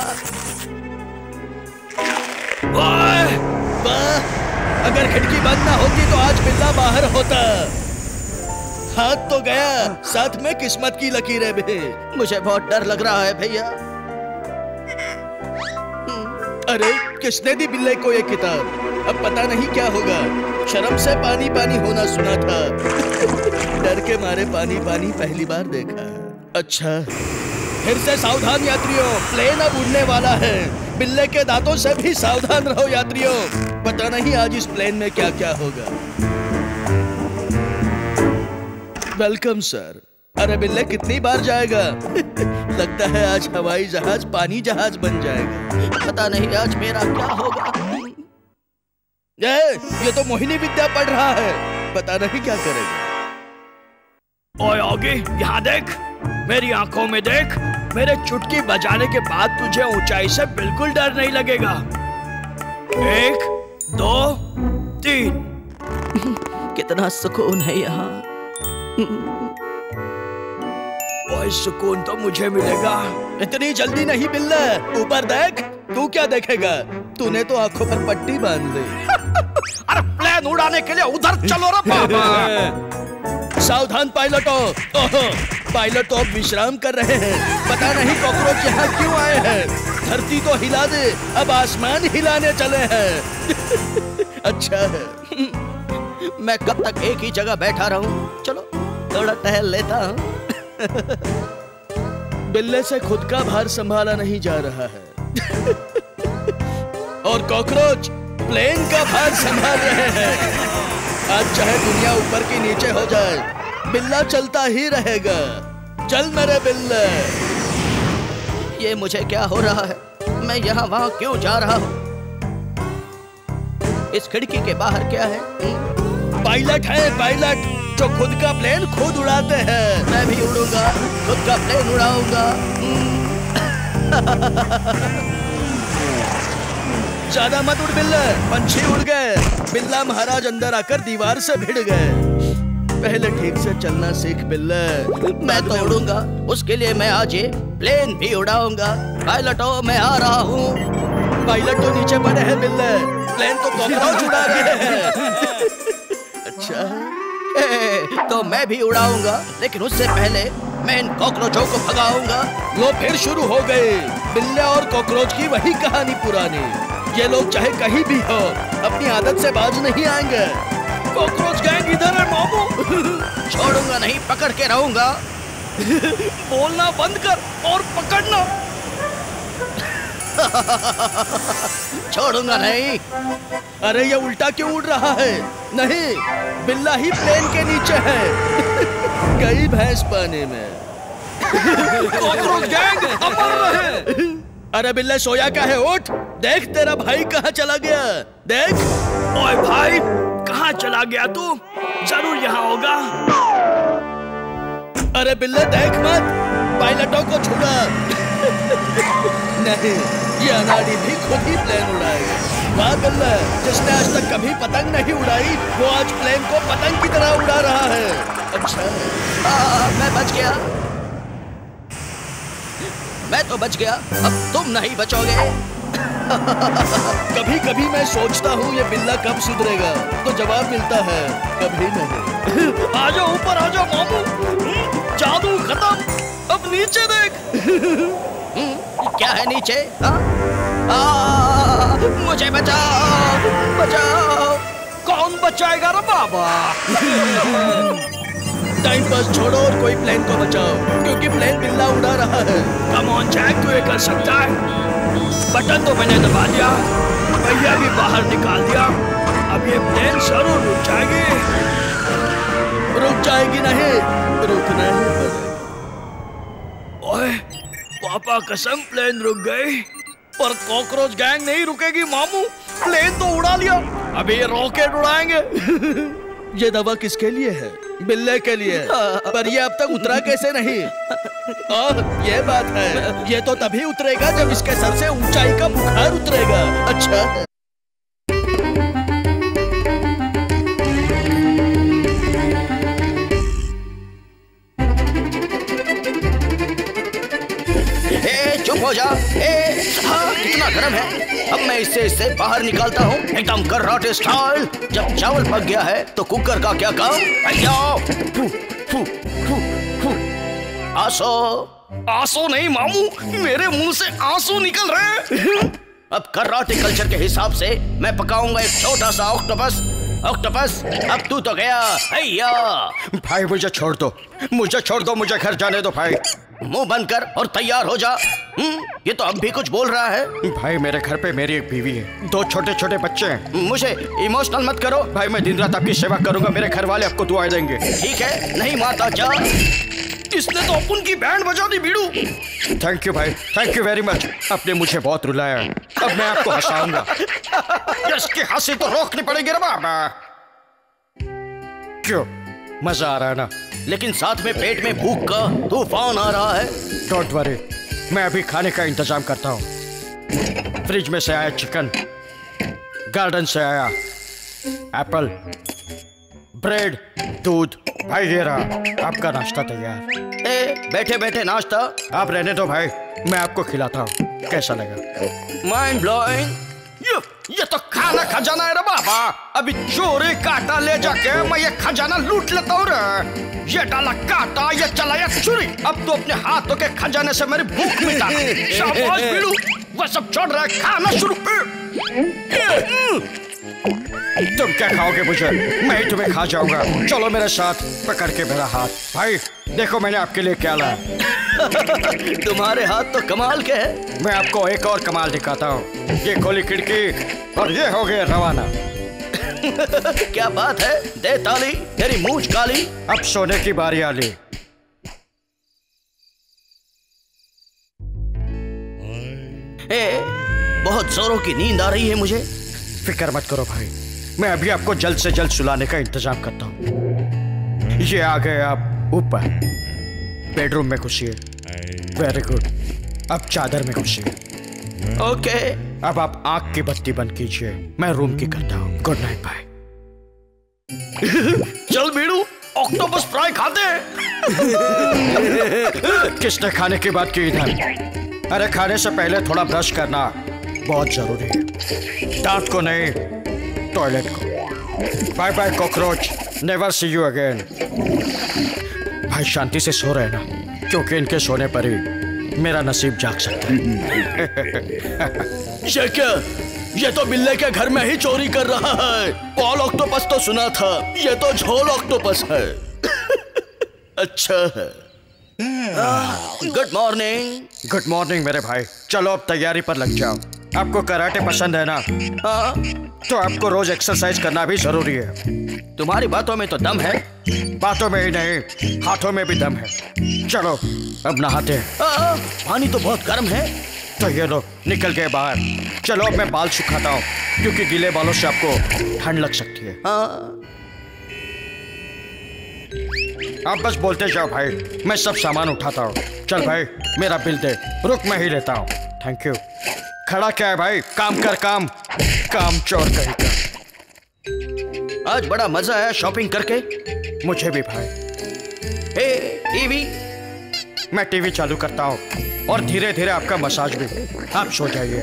वाह, अगर खिड़की बंद ना होती तो आज बिल्ला बाहर होता। हाथ तो गया, साथ में किस्मत की लकीरें भी। मुझे बहुत डर लग रहा है भैया। अरे किसने दी बिल्ले को ये किताब? अब पता नहीं क्या होगा। शर्म से पानी पानी होना सुना था। डर के मारे पानी पानी पहली बार देखा। अच्छा, फिर से सावधान यात्रियों, प्लेन अब उड़ने वाला है। बिल्ले के दांतों से भी सावधान रहो यात्रियों, पता नहीं आज इस प्लेन में क्या क्या होगा। Welcome sir. अरे बिल्ले कितनी बार जाएगा? लगता है आज हवाई जहाज पानी जहाज बन जाएगा। पता नहीं आज मेरा क्या होगा। ये, ये तो मोहिनी विद्या पढ़ रहा है, पता नहीं क्या करेगा। ओए ऑगी, यहाँ देख, मेरी आंखों में देख। मेरे चुटकी बजाने के बाद तुझे ऊंचाई से बिल्कुल डर नहीं लगेगा। एक, दो, तीन। कितना सुकून है यहाँ। ओए सुकून तो मुझे मिलेगा। इतनी जल्दी नहीं बिल्ला, ऊपर देख। तू क्या देखेगा? तूने तो आंखों पर पट्टी बांध ली। अरे प्लेन उड़ाने के लिए उधर चलो रे बाबा। सावधान पायलटों। ओहो, पायलट तो अब विश्राम कर रहे हैं। पता नहीं कॉकरोच यहाँ क्यों आए हैं। धरती तो हिला दे, अब आसमान हिलाने चले हैं। अच्छा है। मैं कब तक एक ही जगह बैठा रहूं? चलो थोड़ा टहल लेता हूँ। बिल्ले से खुद का भार संभाला नहीं जा रहा है। और कॉकरोच प्लेन का भार संभाल रहे हैं। आज चाहे दुनिया ऊपर की नीचे हो जाए, बिल्ला चलता ही रहेगा। चल मेरे बिल्ले। ये मुझे क्या हो रहा है? मैं यहाँ वहाँ क्यों जा रहा हूँ? इस खिड़की के बाहर क्या है? पायलट है, पायलट जो खुद का प्लेन खुद उड़ाते हैं। मैं भी उड़ूंगा, खुद का प्लेन उड़ाऊंगा। ज्यादा मत उड़ बिल्ला, पंछी उड़ गए। बिल्ला महाराज अंदर आकर दीवार से भिड़ गए। पहले ठीक से चलना सीख बिल्ले। मैं तो उड़ूंगा, उसके लिए मैं आज ये प्लेन भी उड़ाऊंगा। पायलटो मैं आ रहा हूँ। पायलट तो नीचे पड़े हैं बिल्ले, प्लेन तो कॉकरोच उड़ा रहे हैं। अच्छा ए, तो मैं भी उड़ाऊंगा, लेकिन उससे पहले मैं इन कॉकरोचों को भगाऊंगा। लो फिर शुरू हो गए बिल्ले और कॉकरोच की वही कहानी पुरानी। ये लोग चाहे कहीं भी हो अपनी आदत से बाज नहीं आएंगे। कॉकरोच गैंग इधर है मामू। छोड़ूंगा नहीं, पकड़ के रहूंगा। बोलना बंद कर और पकड़ना। छोड़ूंगा नहीं। अरे ये उल्टा क्यों उड़ रहा है? नहीं, बिल्ला ही प्लेन के नीचे है। गई भैंस पानी में। कॉकरोच गैंग अमर रहे। अरे बिल्ले सोया का है? उठ, देख तेरा भाई कहाँ चला गया। देख। ओए भाई, कहाँ चला गया तू? जरूर यहाँ होगा। अरे बिल्ले देख मत, पायलटों को छुड़ा। नहीं, ये अनाड़ी भी खुद ही प्लेन उड़ाएगा। वाह बिल्ले, जिसने आज तक कभी पतंग नहीं उड़ाई, वो आज प्लेन को पतंग की तरह उड़ा रहा है। अच्छा, आ, मैं बच गया। मैं तो बच गया, अब तुम नहीं बचोगे। कभी कभी मैं सोचता हूँ ये बिल्ला कब सुधरेगा, तो जवाब मिलता है कभी नहीं। आजा ऊपर, आजा मामू। जादू खत्म, अब नीचे देख। क्या है नीचे? आ, आ, मुझे बचाओ, बचाओ। कौन बचाएगा रे बाबा? टाइम पास छोड़ो और कोई प्लेन को बचाओ, क्योंकि प्लेन बिल्ला उड़ा रहा है। कम ऑन जैक, तू ये कर सकता है। बटन तो मैंने दबा दिया, पहिया भी बाहर निकाल दिया। अब ये प्लेन जरूर रुक जाएगी। रुक जाएगी नहीं, रुकना ही पड़ेगा। ओए, पापा कसम प्लेन रुक गई। पर कॉकरोच गैंग नहीं रुकेगी मामू। प्लेन तो उड़ा लिया, अभी ये रॉकेट उड़ाएंगे। ये दवा किसके लिए है? बिल्ले के लिए। पर ये अब तक उतरा कैसे नहीं? आ, ये बात है, ये तो तभी उतरेगा जब इसके सर से ऊंचाई का बुखार उतरेगा। अच्छा, चुप हो जा। ए, हाँ, कितना गर्म है। अब मैं इससे इससे बाहर निकालता हूँ, एकदम कराटे स्टाइल। जब चावल पक गया है तो कुकर का क्या काम? फू, फू, फू, फू। आंसू। आंसू नहीं मामू, मेरे मुंह से आंसू निकल रहे हैं। अब कराटे कल्चर के हिसाब से मैं पकाऊंगा एक छोटा सा ऑक्टोपस। ऑक्टोपस, अब तू तो गया। हैया। भाई मुझे छोड़ दो, मुझे छोड़ दो, मुझे घर जाने दो भाई। मुंह बंद कर और तैयार हो जा। हुँ? ये तो अब भी कुछ बोल रहा है। भाई मेरे घर पे मेरी एक बीवी है, दो छोटे छोटे बच्चे हैं। मुझे इमोशनल मत करो। भाई मैं दिन रात आपकी सेवा करूंगा, मेरे घर वाले आपको दुआएं देंगे। ठीक है, नहीं माता जा। इसने तो अपन की बैंड बजा दी बीड़ू। थैंक यू भाई, थैंक यू वेरी मच। आपने मुझे बहुत रुलाया, अब मैं आपको हंसाऊंगा। इसकी हंसी तो रोकनी पड़ेगी रे बाबा। क्यों, मजा आ रहा है ना? लेकिन साथ में पेट में भूख का तूफान आ रहा है। डोंट वरी, मैं अभी खाने का इंतजाम करता हूँ। फ्रिज में से आया चिकन, गार्डन से आया एप्पल, ब्रेड, दूध। भाई ये रहा आपका नाश्ता तैयार। ए, बैठे बैठे नाश्ता? आप रहने दो भाई, मैं आपको खिलाता हूँ। कैसा लगा? Mind blowing. ये, ये तो खाना खजाना है रे बाबा। अभी चोरी काटा ले जाके मैं ये खजाना लूट लेता हूँ रे। ये डाला काटा, ये चलाया छुरी। अब तो अपने हाथों के खजाने से मेरी भूख मिटा। शाबाश बीड़ू, वो सब छोड़ रहा है, खाना शुरू कर। तुम क्या खाओगे मुझे? मैं ही तुम्हें खा जाऊंगा। चलो मेरे साथ, पकड़ के मेरा हाथ। भाई देखो मैंने आपके लिए क्या लाया। तुम्हारे हाथ तो कमाल के हैं। मैं आपको एक और कमाल दिखाता हूँ। ये खोली खिड़की और ये हो गए रवाना। क्या बात है, दे ताली, तेरी मूंछ काली। अब सोने की बारी आ ली। ए, बहुत जोरों की नींद आ रही है मुझे। फिक्र मत करो भाई, मैं अभी आपको जल्द से जल्द सुलाने का इंतजाम करता हूँ। ये आ गए आप ऊपर, बेडरूम में घुसिए। वेरी गुड, अब चादर में घुसिए। ओके। अब आप आंख की बत्ती बंद कीजिए, मैं रूम की करता हूँ। गुड नाइट भाई। चल बीड़ू, ऑक्टोपस फ्राई खाते हैं। किसने खाने की बात की इधर? अरे खाने से पहले थोड़ा ब्रश करना बहुत जरूरी है। दांत को नहीं, टॉयलेट को। Bye bye cockroach, never see you again. भाई शांति से सो रहे ना, क्योंकि इनके सोने पर ही मेरा नसीब जाग सकता है। ये क्या? ये तो बिल्ले के घर में ही चोरी कर रहा है। पॉल ऑक्टोपस तो सुना था, ये तो झोल ऑक्टोपस है। अच्छा है। Good morning. गुड मॉर्निंग मेरे भाई। चलो अब तैयारी पर लग जाओ। आपको कराटे पसंद है ना? हाँ, तो आपको रोज एक्सरसाइज करना भी जरूरी है। तुम्हारी बातों में तो दम है। बातों में ही नहीं, हाथों में भी दम है। चलो अब नहाते हैं। आ, पानी तो बहुत गर्म है। तो ये लो, निकल गए बाहर। चलो अब मैं बाल सुखाता हूँ, क्योंकि गीले बालों से आपको ठंड लग सकती है। हाँ। आप बस बोलते जाओ भाई, मैं सब सामान उठाता हूँ। चल भाई, मेरा बिल दे। रुक, मैं ही लेता हूँ। Thank you. खड़ा क्या है भाई? काम कर, काम। काम चोर कहीं का। आज बड़ा मजा आया शॉपिंग करके। मुझे भी भाई। ए, टीवी। मैं टीवी चालू करता हूँ और धीरे धीरे आपका मसाज भी। आप सो जाइए।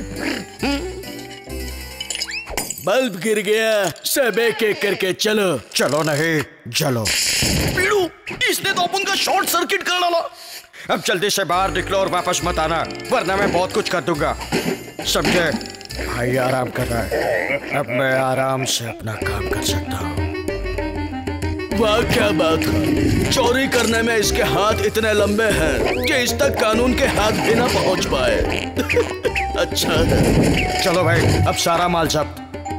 बल्ब गिर गया, सब एक एक करके चलो। चलो नहीं, जलो। पीड़ू, इसने तो अपन का शॉर्ट सर्किट कर डाला। अब जल्दी से बाहर निकलो और वापस मत आना, वरना मैं बहुत कुछ कर दूंगा। समझे? भाई आराम कर रहा है, अब मैं आराम से अपना काम कर सकता हूँ। वाह क्या बात है। चोरी करने में इसके हाथ इतने लंबे हैं कि इस तक कानून के हाथ भी ना पहुंच पाए। अच्छा है। चलो भाई, अब सारा माल जब्त।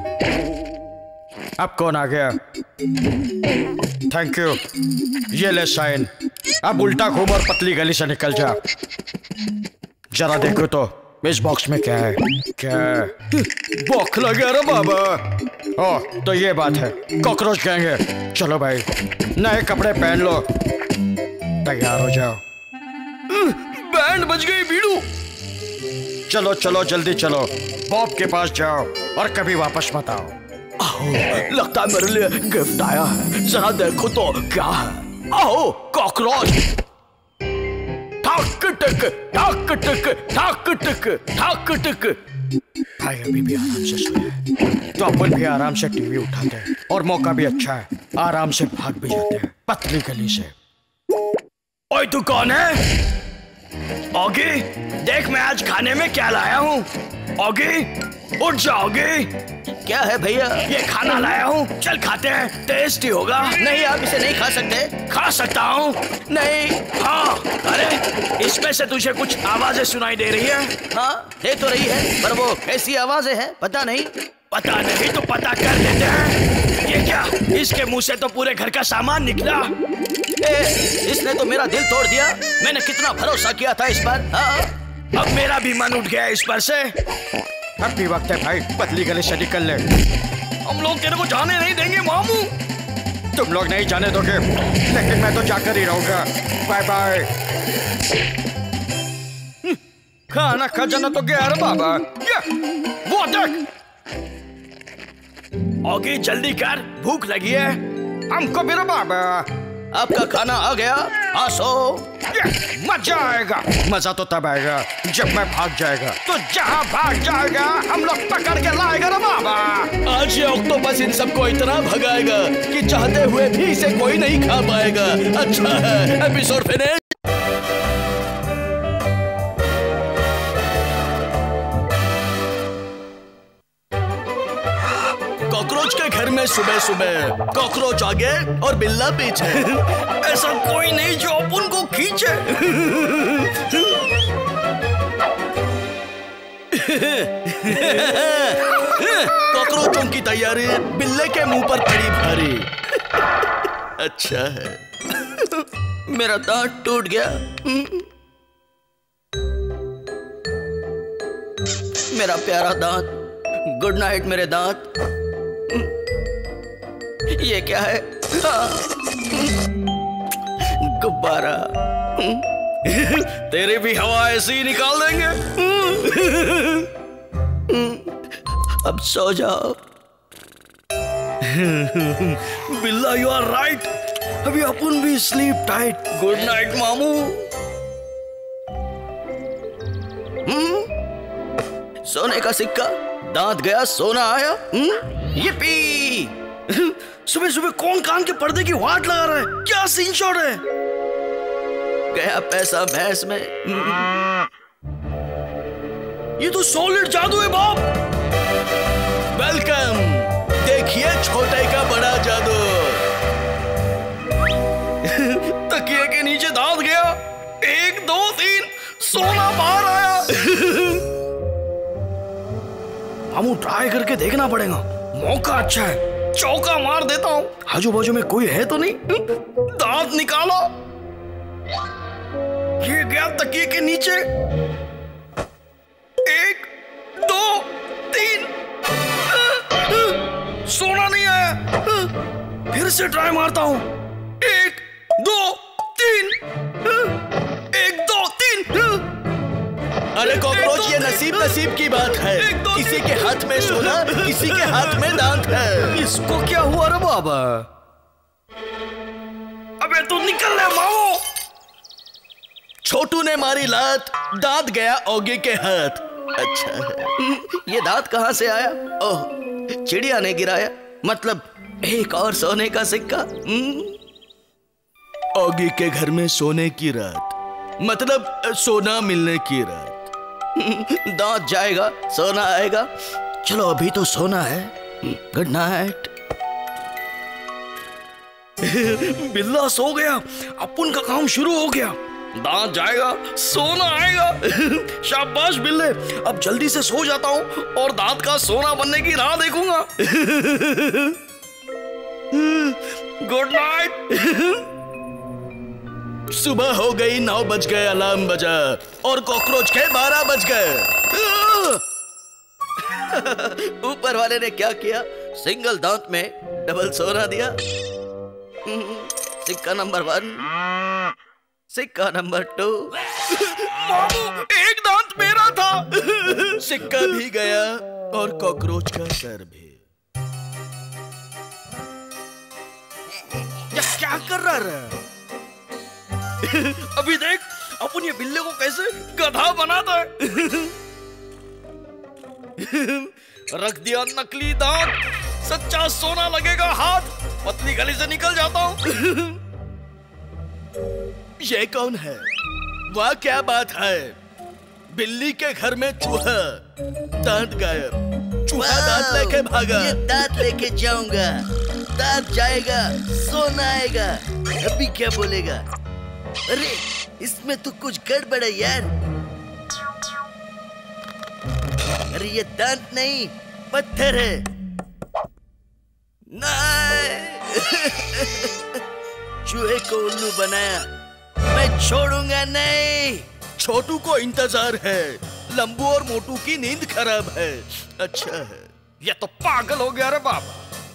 अब कौन आ गया? Thank you. ये ले साइन। अब उल्टा घूम और पतली गली से निकल जा। जरा देखो तो इस बॉक्स में क्या है। क्या है? बॉक्स लगे रे बाबा। ओह, तो ये बात है। कॉकरोच गैंग है। चलो भाई, नए कपड़े पहन लो, तैयार हो जाओ। बैंड बज गई बीड़ू। चलो चलो, जल्दी चलो। बॉब के पास जाओ और कभी वापस मत आओ। आओ, लगता है मेरे लिए गिफ्ट आया है। जरा देखो तो क्या है। आओ कॉकरोच। ठक टक ठक टक ठक टक ठक टक। भाई अभी भी आराम से सोया है, तो अपन भी आराम से टीवी उठाते हैं और मौका भी अच्छा है, आराम से भाग भी जाते हैं पतली गली से। ओए तू कौन है? ओगी, देख मैं आज खाने में क्या लाया हूँ। ओगी, उठ जाओगी। क्या है भैया? ये खाना लाया हूँ, चल खाते हैं, टेस्टी होगा। नहीं, आप इसे नहीं खा सकते। खा सकता हूँ। नहीं। हाँ, अरे इसमें से तुझे कुछ आवाजें सुनाई दे रही है? हाँ, दे तो रही है, पर वो कैसी आवाजें हैं पता नहीं। पता नहीं तो पता कर लेते हैं। ये क्या? इसके मुंह से तो पूरे घर का सामान निकला। ए, इसने तो मेरा दिल तोड़ दिया। मैंने कितना भरोसा किया था इस पर। हाँ। अब मेरा भी मन उठ गया इस पर से। अब भी वक्त है भाई, पतली गली से निकल ले। हम लोग तेरे को जाने नहीं देंगे मामू। तुम लोग नहीं जाने दोगे, लेकिन मैं तो जाकर ही रहूंगा। Bye bye. खाना खा जाना तो गया रे बाबा। ये वो देख। ओगी जल्दी कर, भूख लगी है हमको भी रे बाबा। आपका खाना आ गया, आसो। मजा आएगा। मजा तो तब आएगा जब मैं भाग जाएगा। तो जहाँ भाग जाएगा हम लोग पकड़ के लाएगा ना बाबा। आज ये ऑक्टोपस इन सबको इतना भगाएगा कि चाहते हुए भी इसे कोई नहीं खा पाएगा। अच्छा है, एपिसोड फिनिश। कॉकरोच के घर में सुबह सुबह कॉकरोच आगे और बिल्ला पीछे। ऐसा कोई नहीं जो अपन को खींचे। कॉकरोचों की तैयारी बिल्ले के मुंह पर पड़ी भारी। अच्छा है। मेरा दांत टूट गया। मेरा प्यारा दांत। गुड नाइट मेरे दांत। ये क्या है? गुब्बारा। तेरे भी हवा ऐसे ही निकाल देंगे। अब सो जाओ। बिल्ला, यू आर राइट। अभी अपन भी स्लीप टाइट। गुड नाइट मामू। हम्म सोने का सिक्का, दांत गया सोना आया। हम्म yippee! सुबह सुबह कौन कान के पर्दे की वाट लगा रहा है? क्या सीन शॉट है? गया पैसा भैंस में। ये तो सॉलिड जादू है बाप। वेलकम, देखिए छोटे का बड़ा जादू। तकिए के नीचे दांत गया, एक दो तीन, सोना बाहर आया। मामू ट्राई करके देखना पड़ेगा, मौका अच्छा है। चौका मार देता हूँ। आजू बाजू में कोई है तो नहीं? दांत निकालो। ये गया तकिए के नीचे, एक दो तीन, सोना नहीं आया। फिर से ट्राई मारता हूँ, एक दो तीन, एक दो तीन। अरे कॉकरोच, ये नसीब नसीब की बात है। किसी के हाथ में सोना, किसी के हाथ में दांत है। इसको क्या हुआ रे बाबा? अबे तू निकल ले माओ। छोटू ने मारी लात, दांत गया ओगी के हाथ। अच्छा है। ये दांत कहाँ से आया? ओह, चिड़िया ने गिराया। मतलब एक और सोने का सिक्का। ओगी के घर में सोने की रात, मतलब सोना मिलने की रात। दांत जाएगा, सोना आएगा। चलो अभी तो सोना है। Good night. बिल्ला सो गया, अपन का काम शुरू हो गया। दांत जाएगा, सोना आएगा। शाबाश बिल्ले, अब जल्दी से सो जाता हूँ और दांत का सोना बनने की राह देखूंगा। Good night. सुबह हो गई, नौ बज गए, अलार्म बजा और कॉकरोच के बारह बज गए। ऊपर वाले ने क्या किया? सिंगल दांत में डबल सोना दिया। सिक्का नंबर वन, सिक्का नंबर टू। मामू, एक दांत मेरा था। सिक्का भी गया और कॉकरोच का सर भी। ये क्या कर रहा है? अभी देख अपन ये बिल्ले को कैसे गधा बनाता है। रख दिया नकली दांत, सच्चा सोना लगेगा हाथ। पतली गली से निकल जाता हूँ। ये कौन है? वाह क्या बात है। बिल्ली के घर में चूहा, दांत गायब। चूहा दांत लेके भागा। ये दांत लेके जाऊंगा, दांत जाएगा, सोना आएगा। अभी क्या बोलेगा? अरे इसमें तो कुछ गड़बड़ है यार। अरे ये दांत नहीं, पत्थर है। नहीं। चूहे को उल्लू बनाया, मैं छोड़ूंगा नहीं। छोटू को इंतजार है, लंबू और मोटू की नींद खराब है। अच्छा है। ये तो पागल हो गया रे बाप।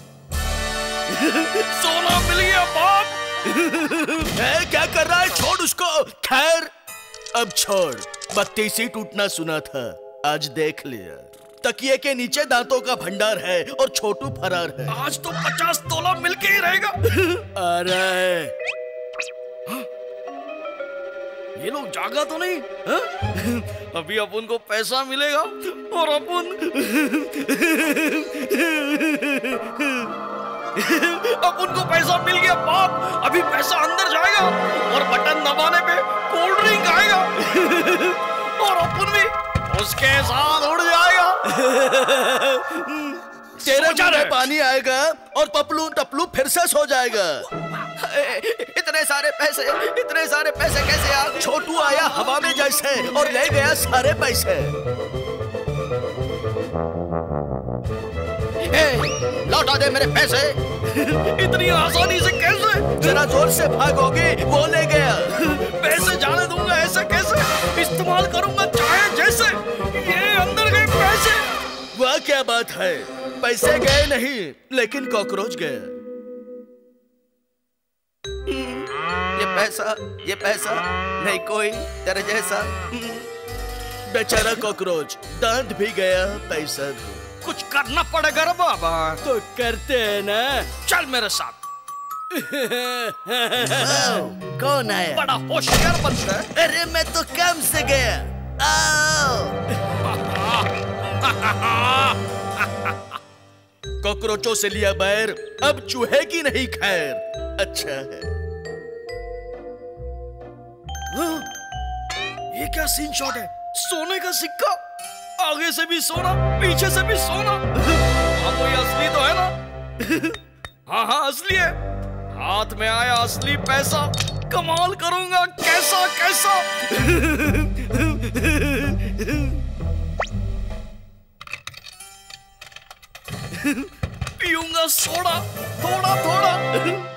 सोना मिल गया बाप। है, क्या कर रहा है? छोड़ उसको। खैर अब छोड़, बत्ती सी टूटना सुना था, आज देख लिया। तकिए के नीचे दांतों का भंडार है और छोटू फरार है। आज तो पचास तोला मिलके ही रहेगा। आ रहा है। हाँ? ये लोग जागा तो नहीं? हाँ? अभी अपन को पैसा मिलेगा और अपन अपन को पैसा मिल गया बाप। अभी पैसा अंदर जाएगा और बटन दबाने पे कोल्ड ड्रिंक आएगा और अपन भी उसके साथ उड़ जाएगा। तेरे मुंह में पानी आएगा और पपलू टपलू फिर से सो जाएगा। इतने सारे पैसे, इतने सारे पैसे कैसे आ? छोटू आया हवा में जैसे और ले गया सारे पैसे। ए, लौटा दे मेरे पैसे। इतनी आसानी से कैसे? जरा जोर से भागोगे, वो ले गया। पैसे जाने दूंगा ऐसे कैसे? इस्तेमाल करूंगा चाहे जैसे। ये अंदर गए पैसे। वाह क्या बात है। पैसे गए नहीं, लेकिन कॉकरोच गया। ये पैसा, ये पैसा नहीं कोई तेरे जैसा। बेचारा कॉकरोच, दांत भी गया, पैसा भी। कुछ करना पड़ेगा रे बाबा। तो करते हैं ना। चल मेरे साथ। कौन आया? बड़ा होशियार बंदा है। अरे मैं तो काम से गया। कॉकरोचों से लिया बैर, अब चूहे की नहीं खैर। अच्छा है। हाँ, ये क्या सीन शॉट है? सोने का सिक्का, आगे से भी सोना, पीछे से भी सोना। हाँ तो ये असली तो है ना? हाँ हाँ असली है। हाथ में आया असली पैसा, कमाल करूंगा कैसा कैसा। पीऊंगा सोडा थोड़ा थोड़ा।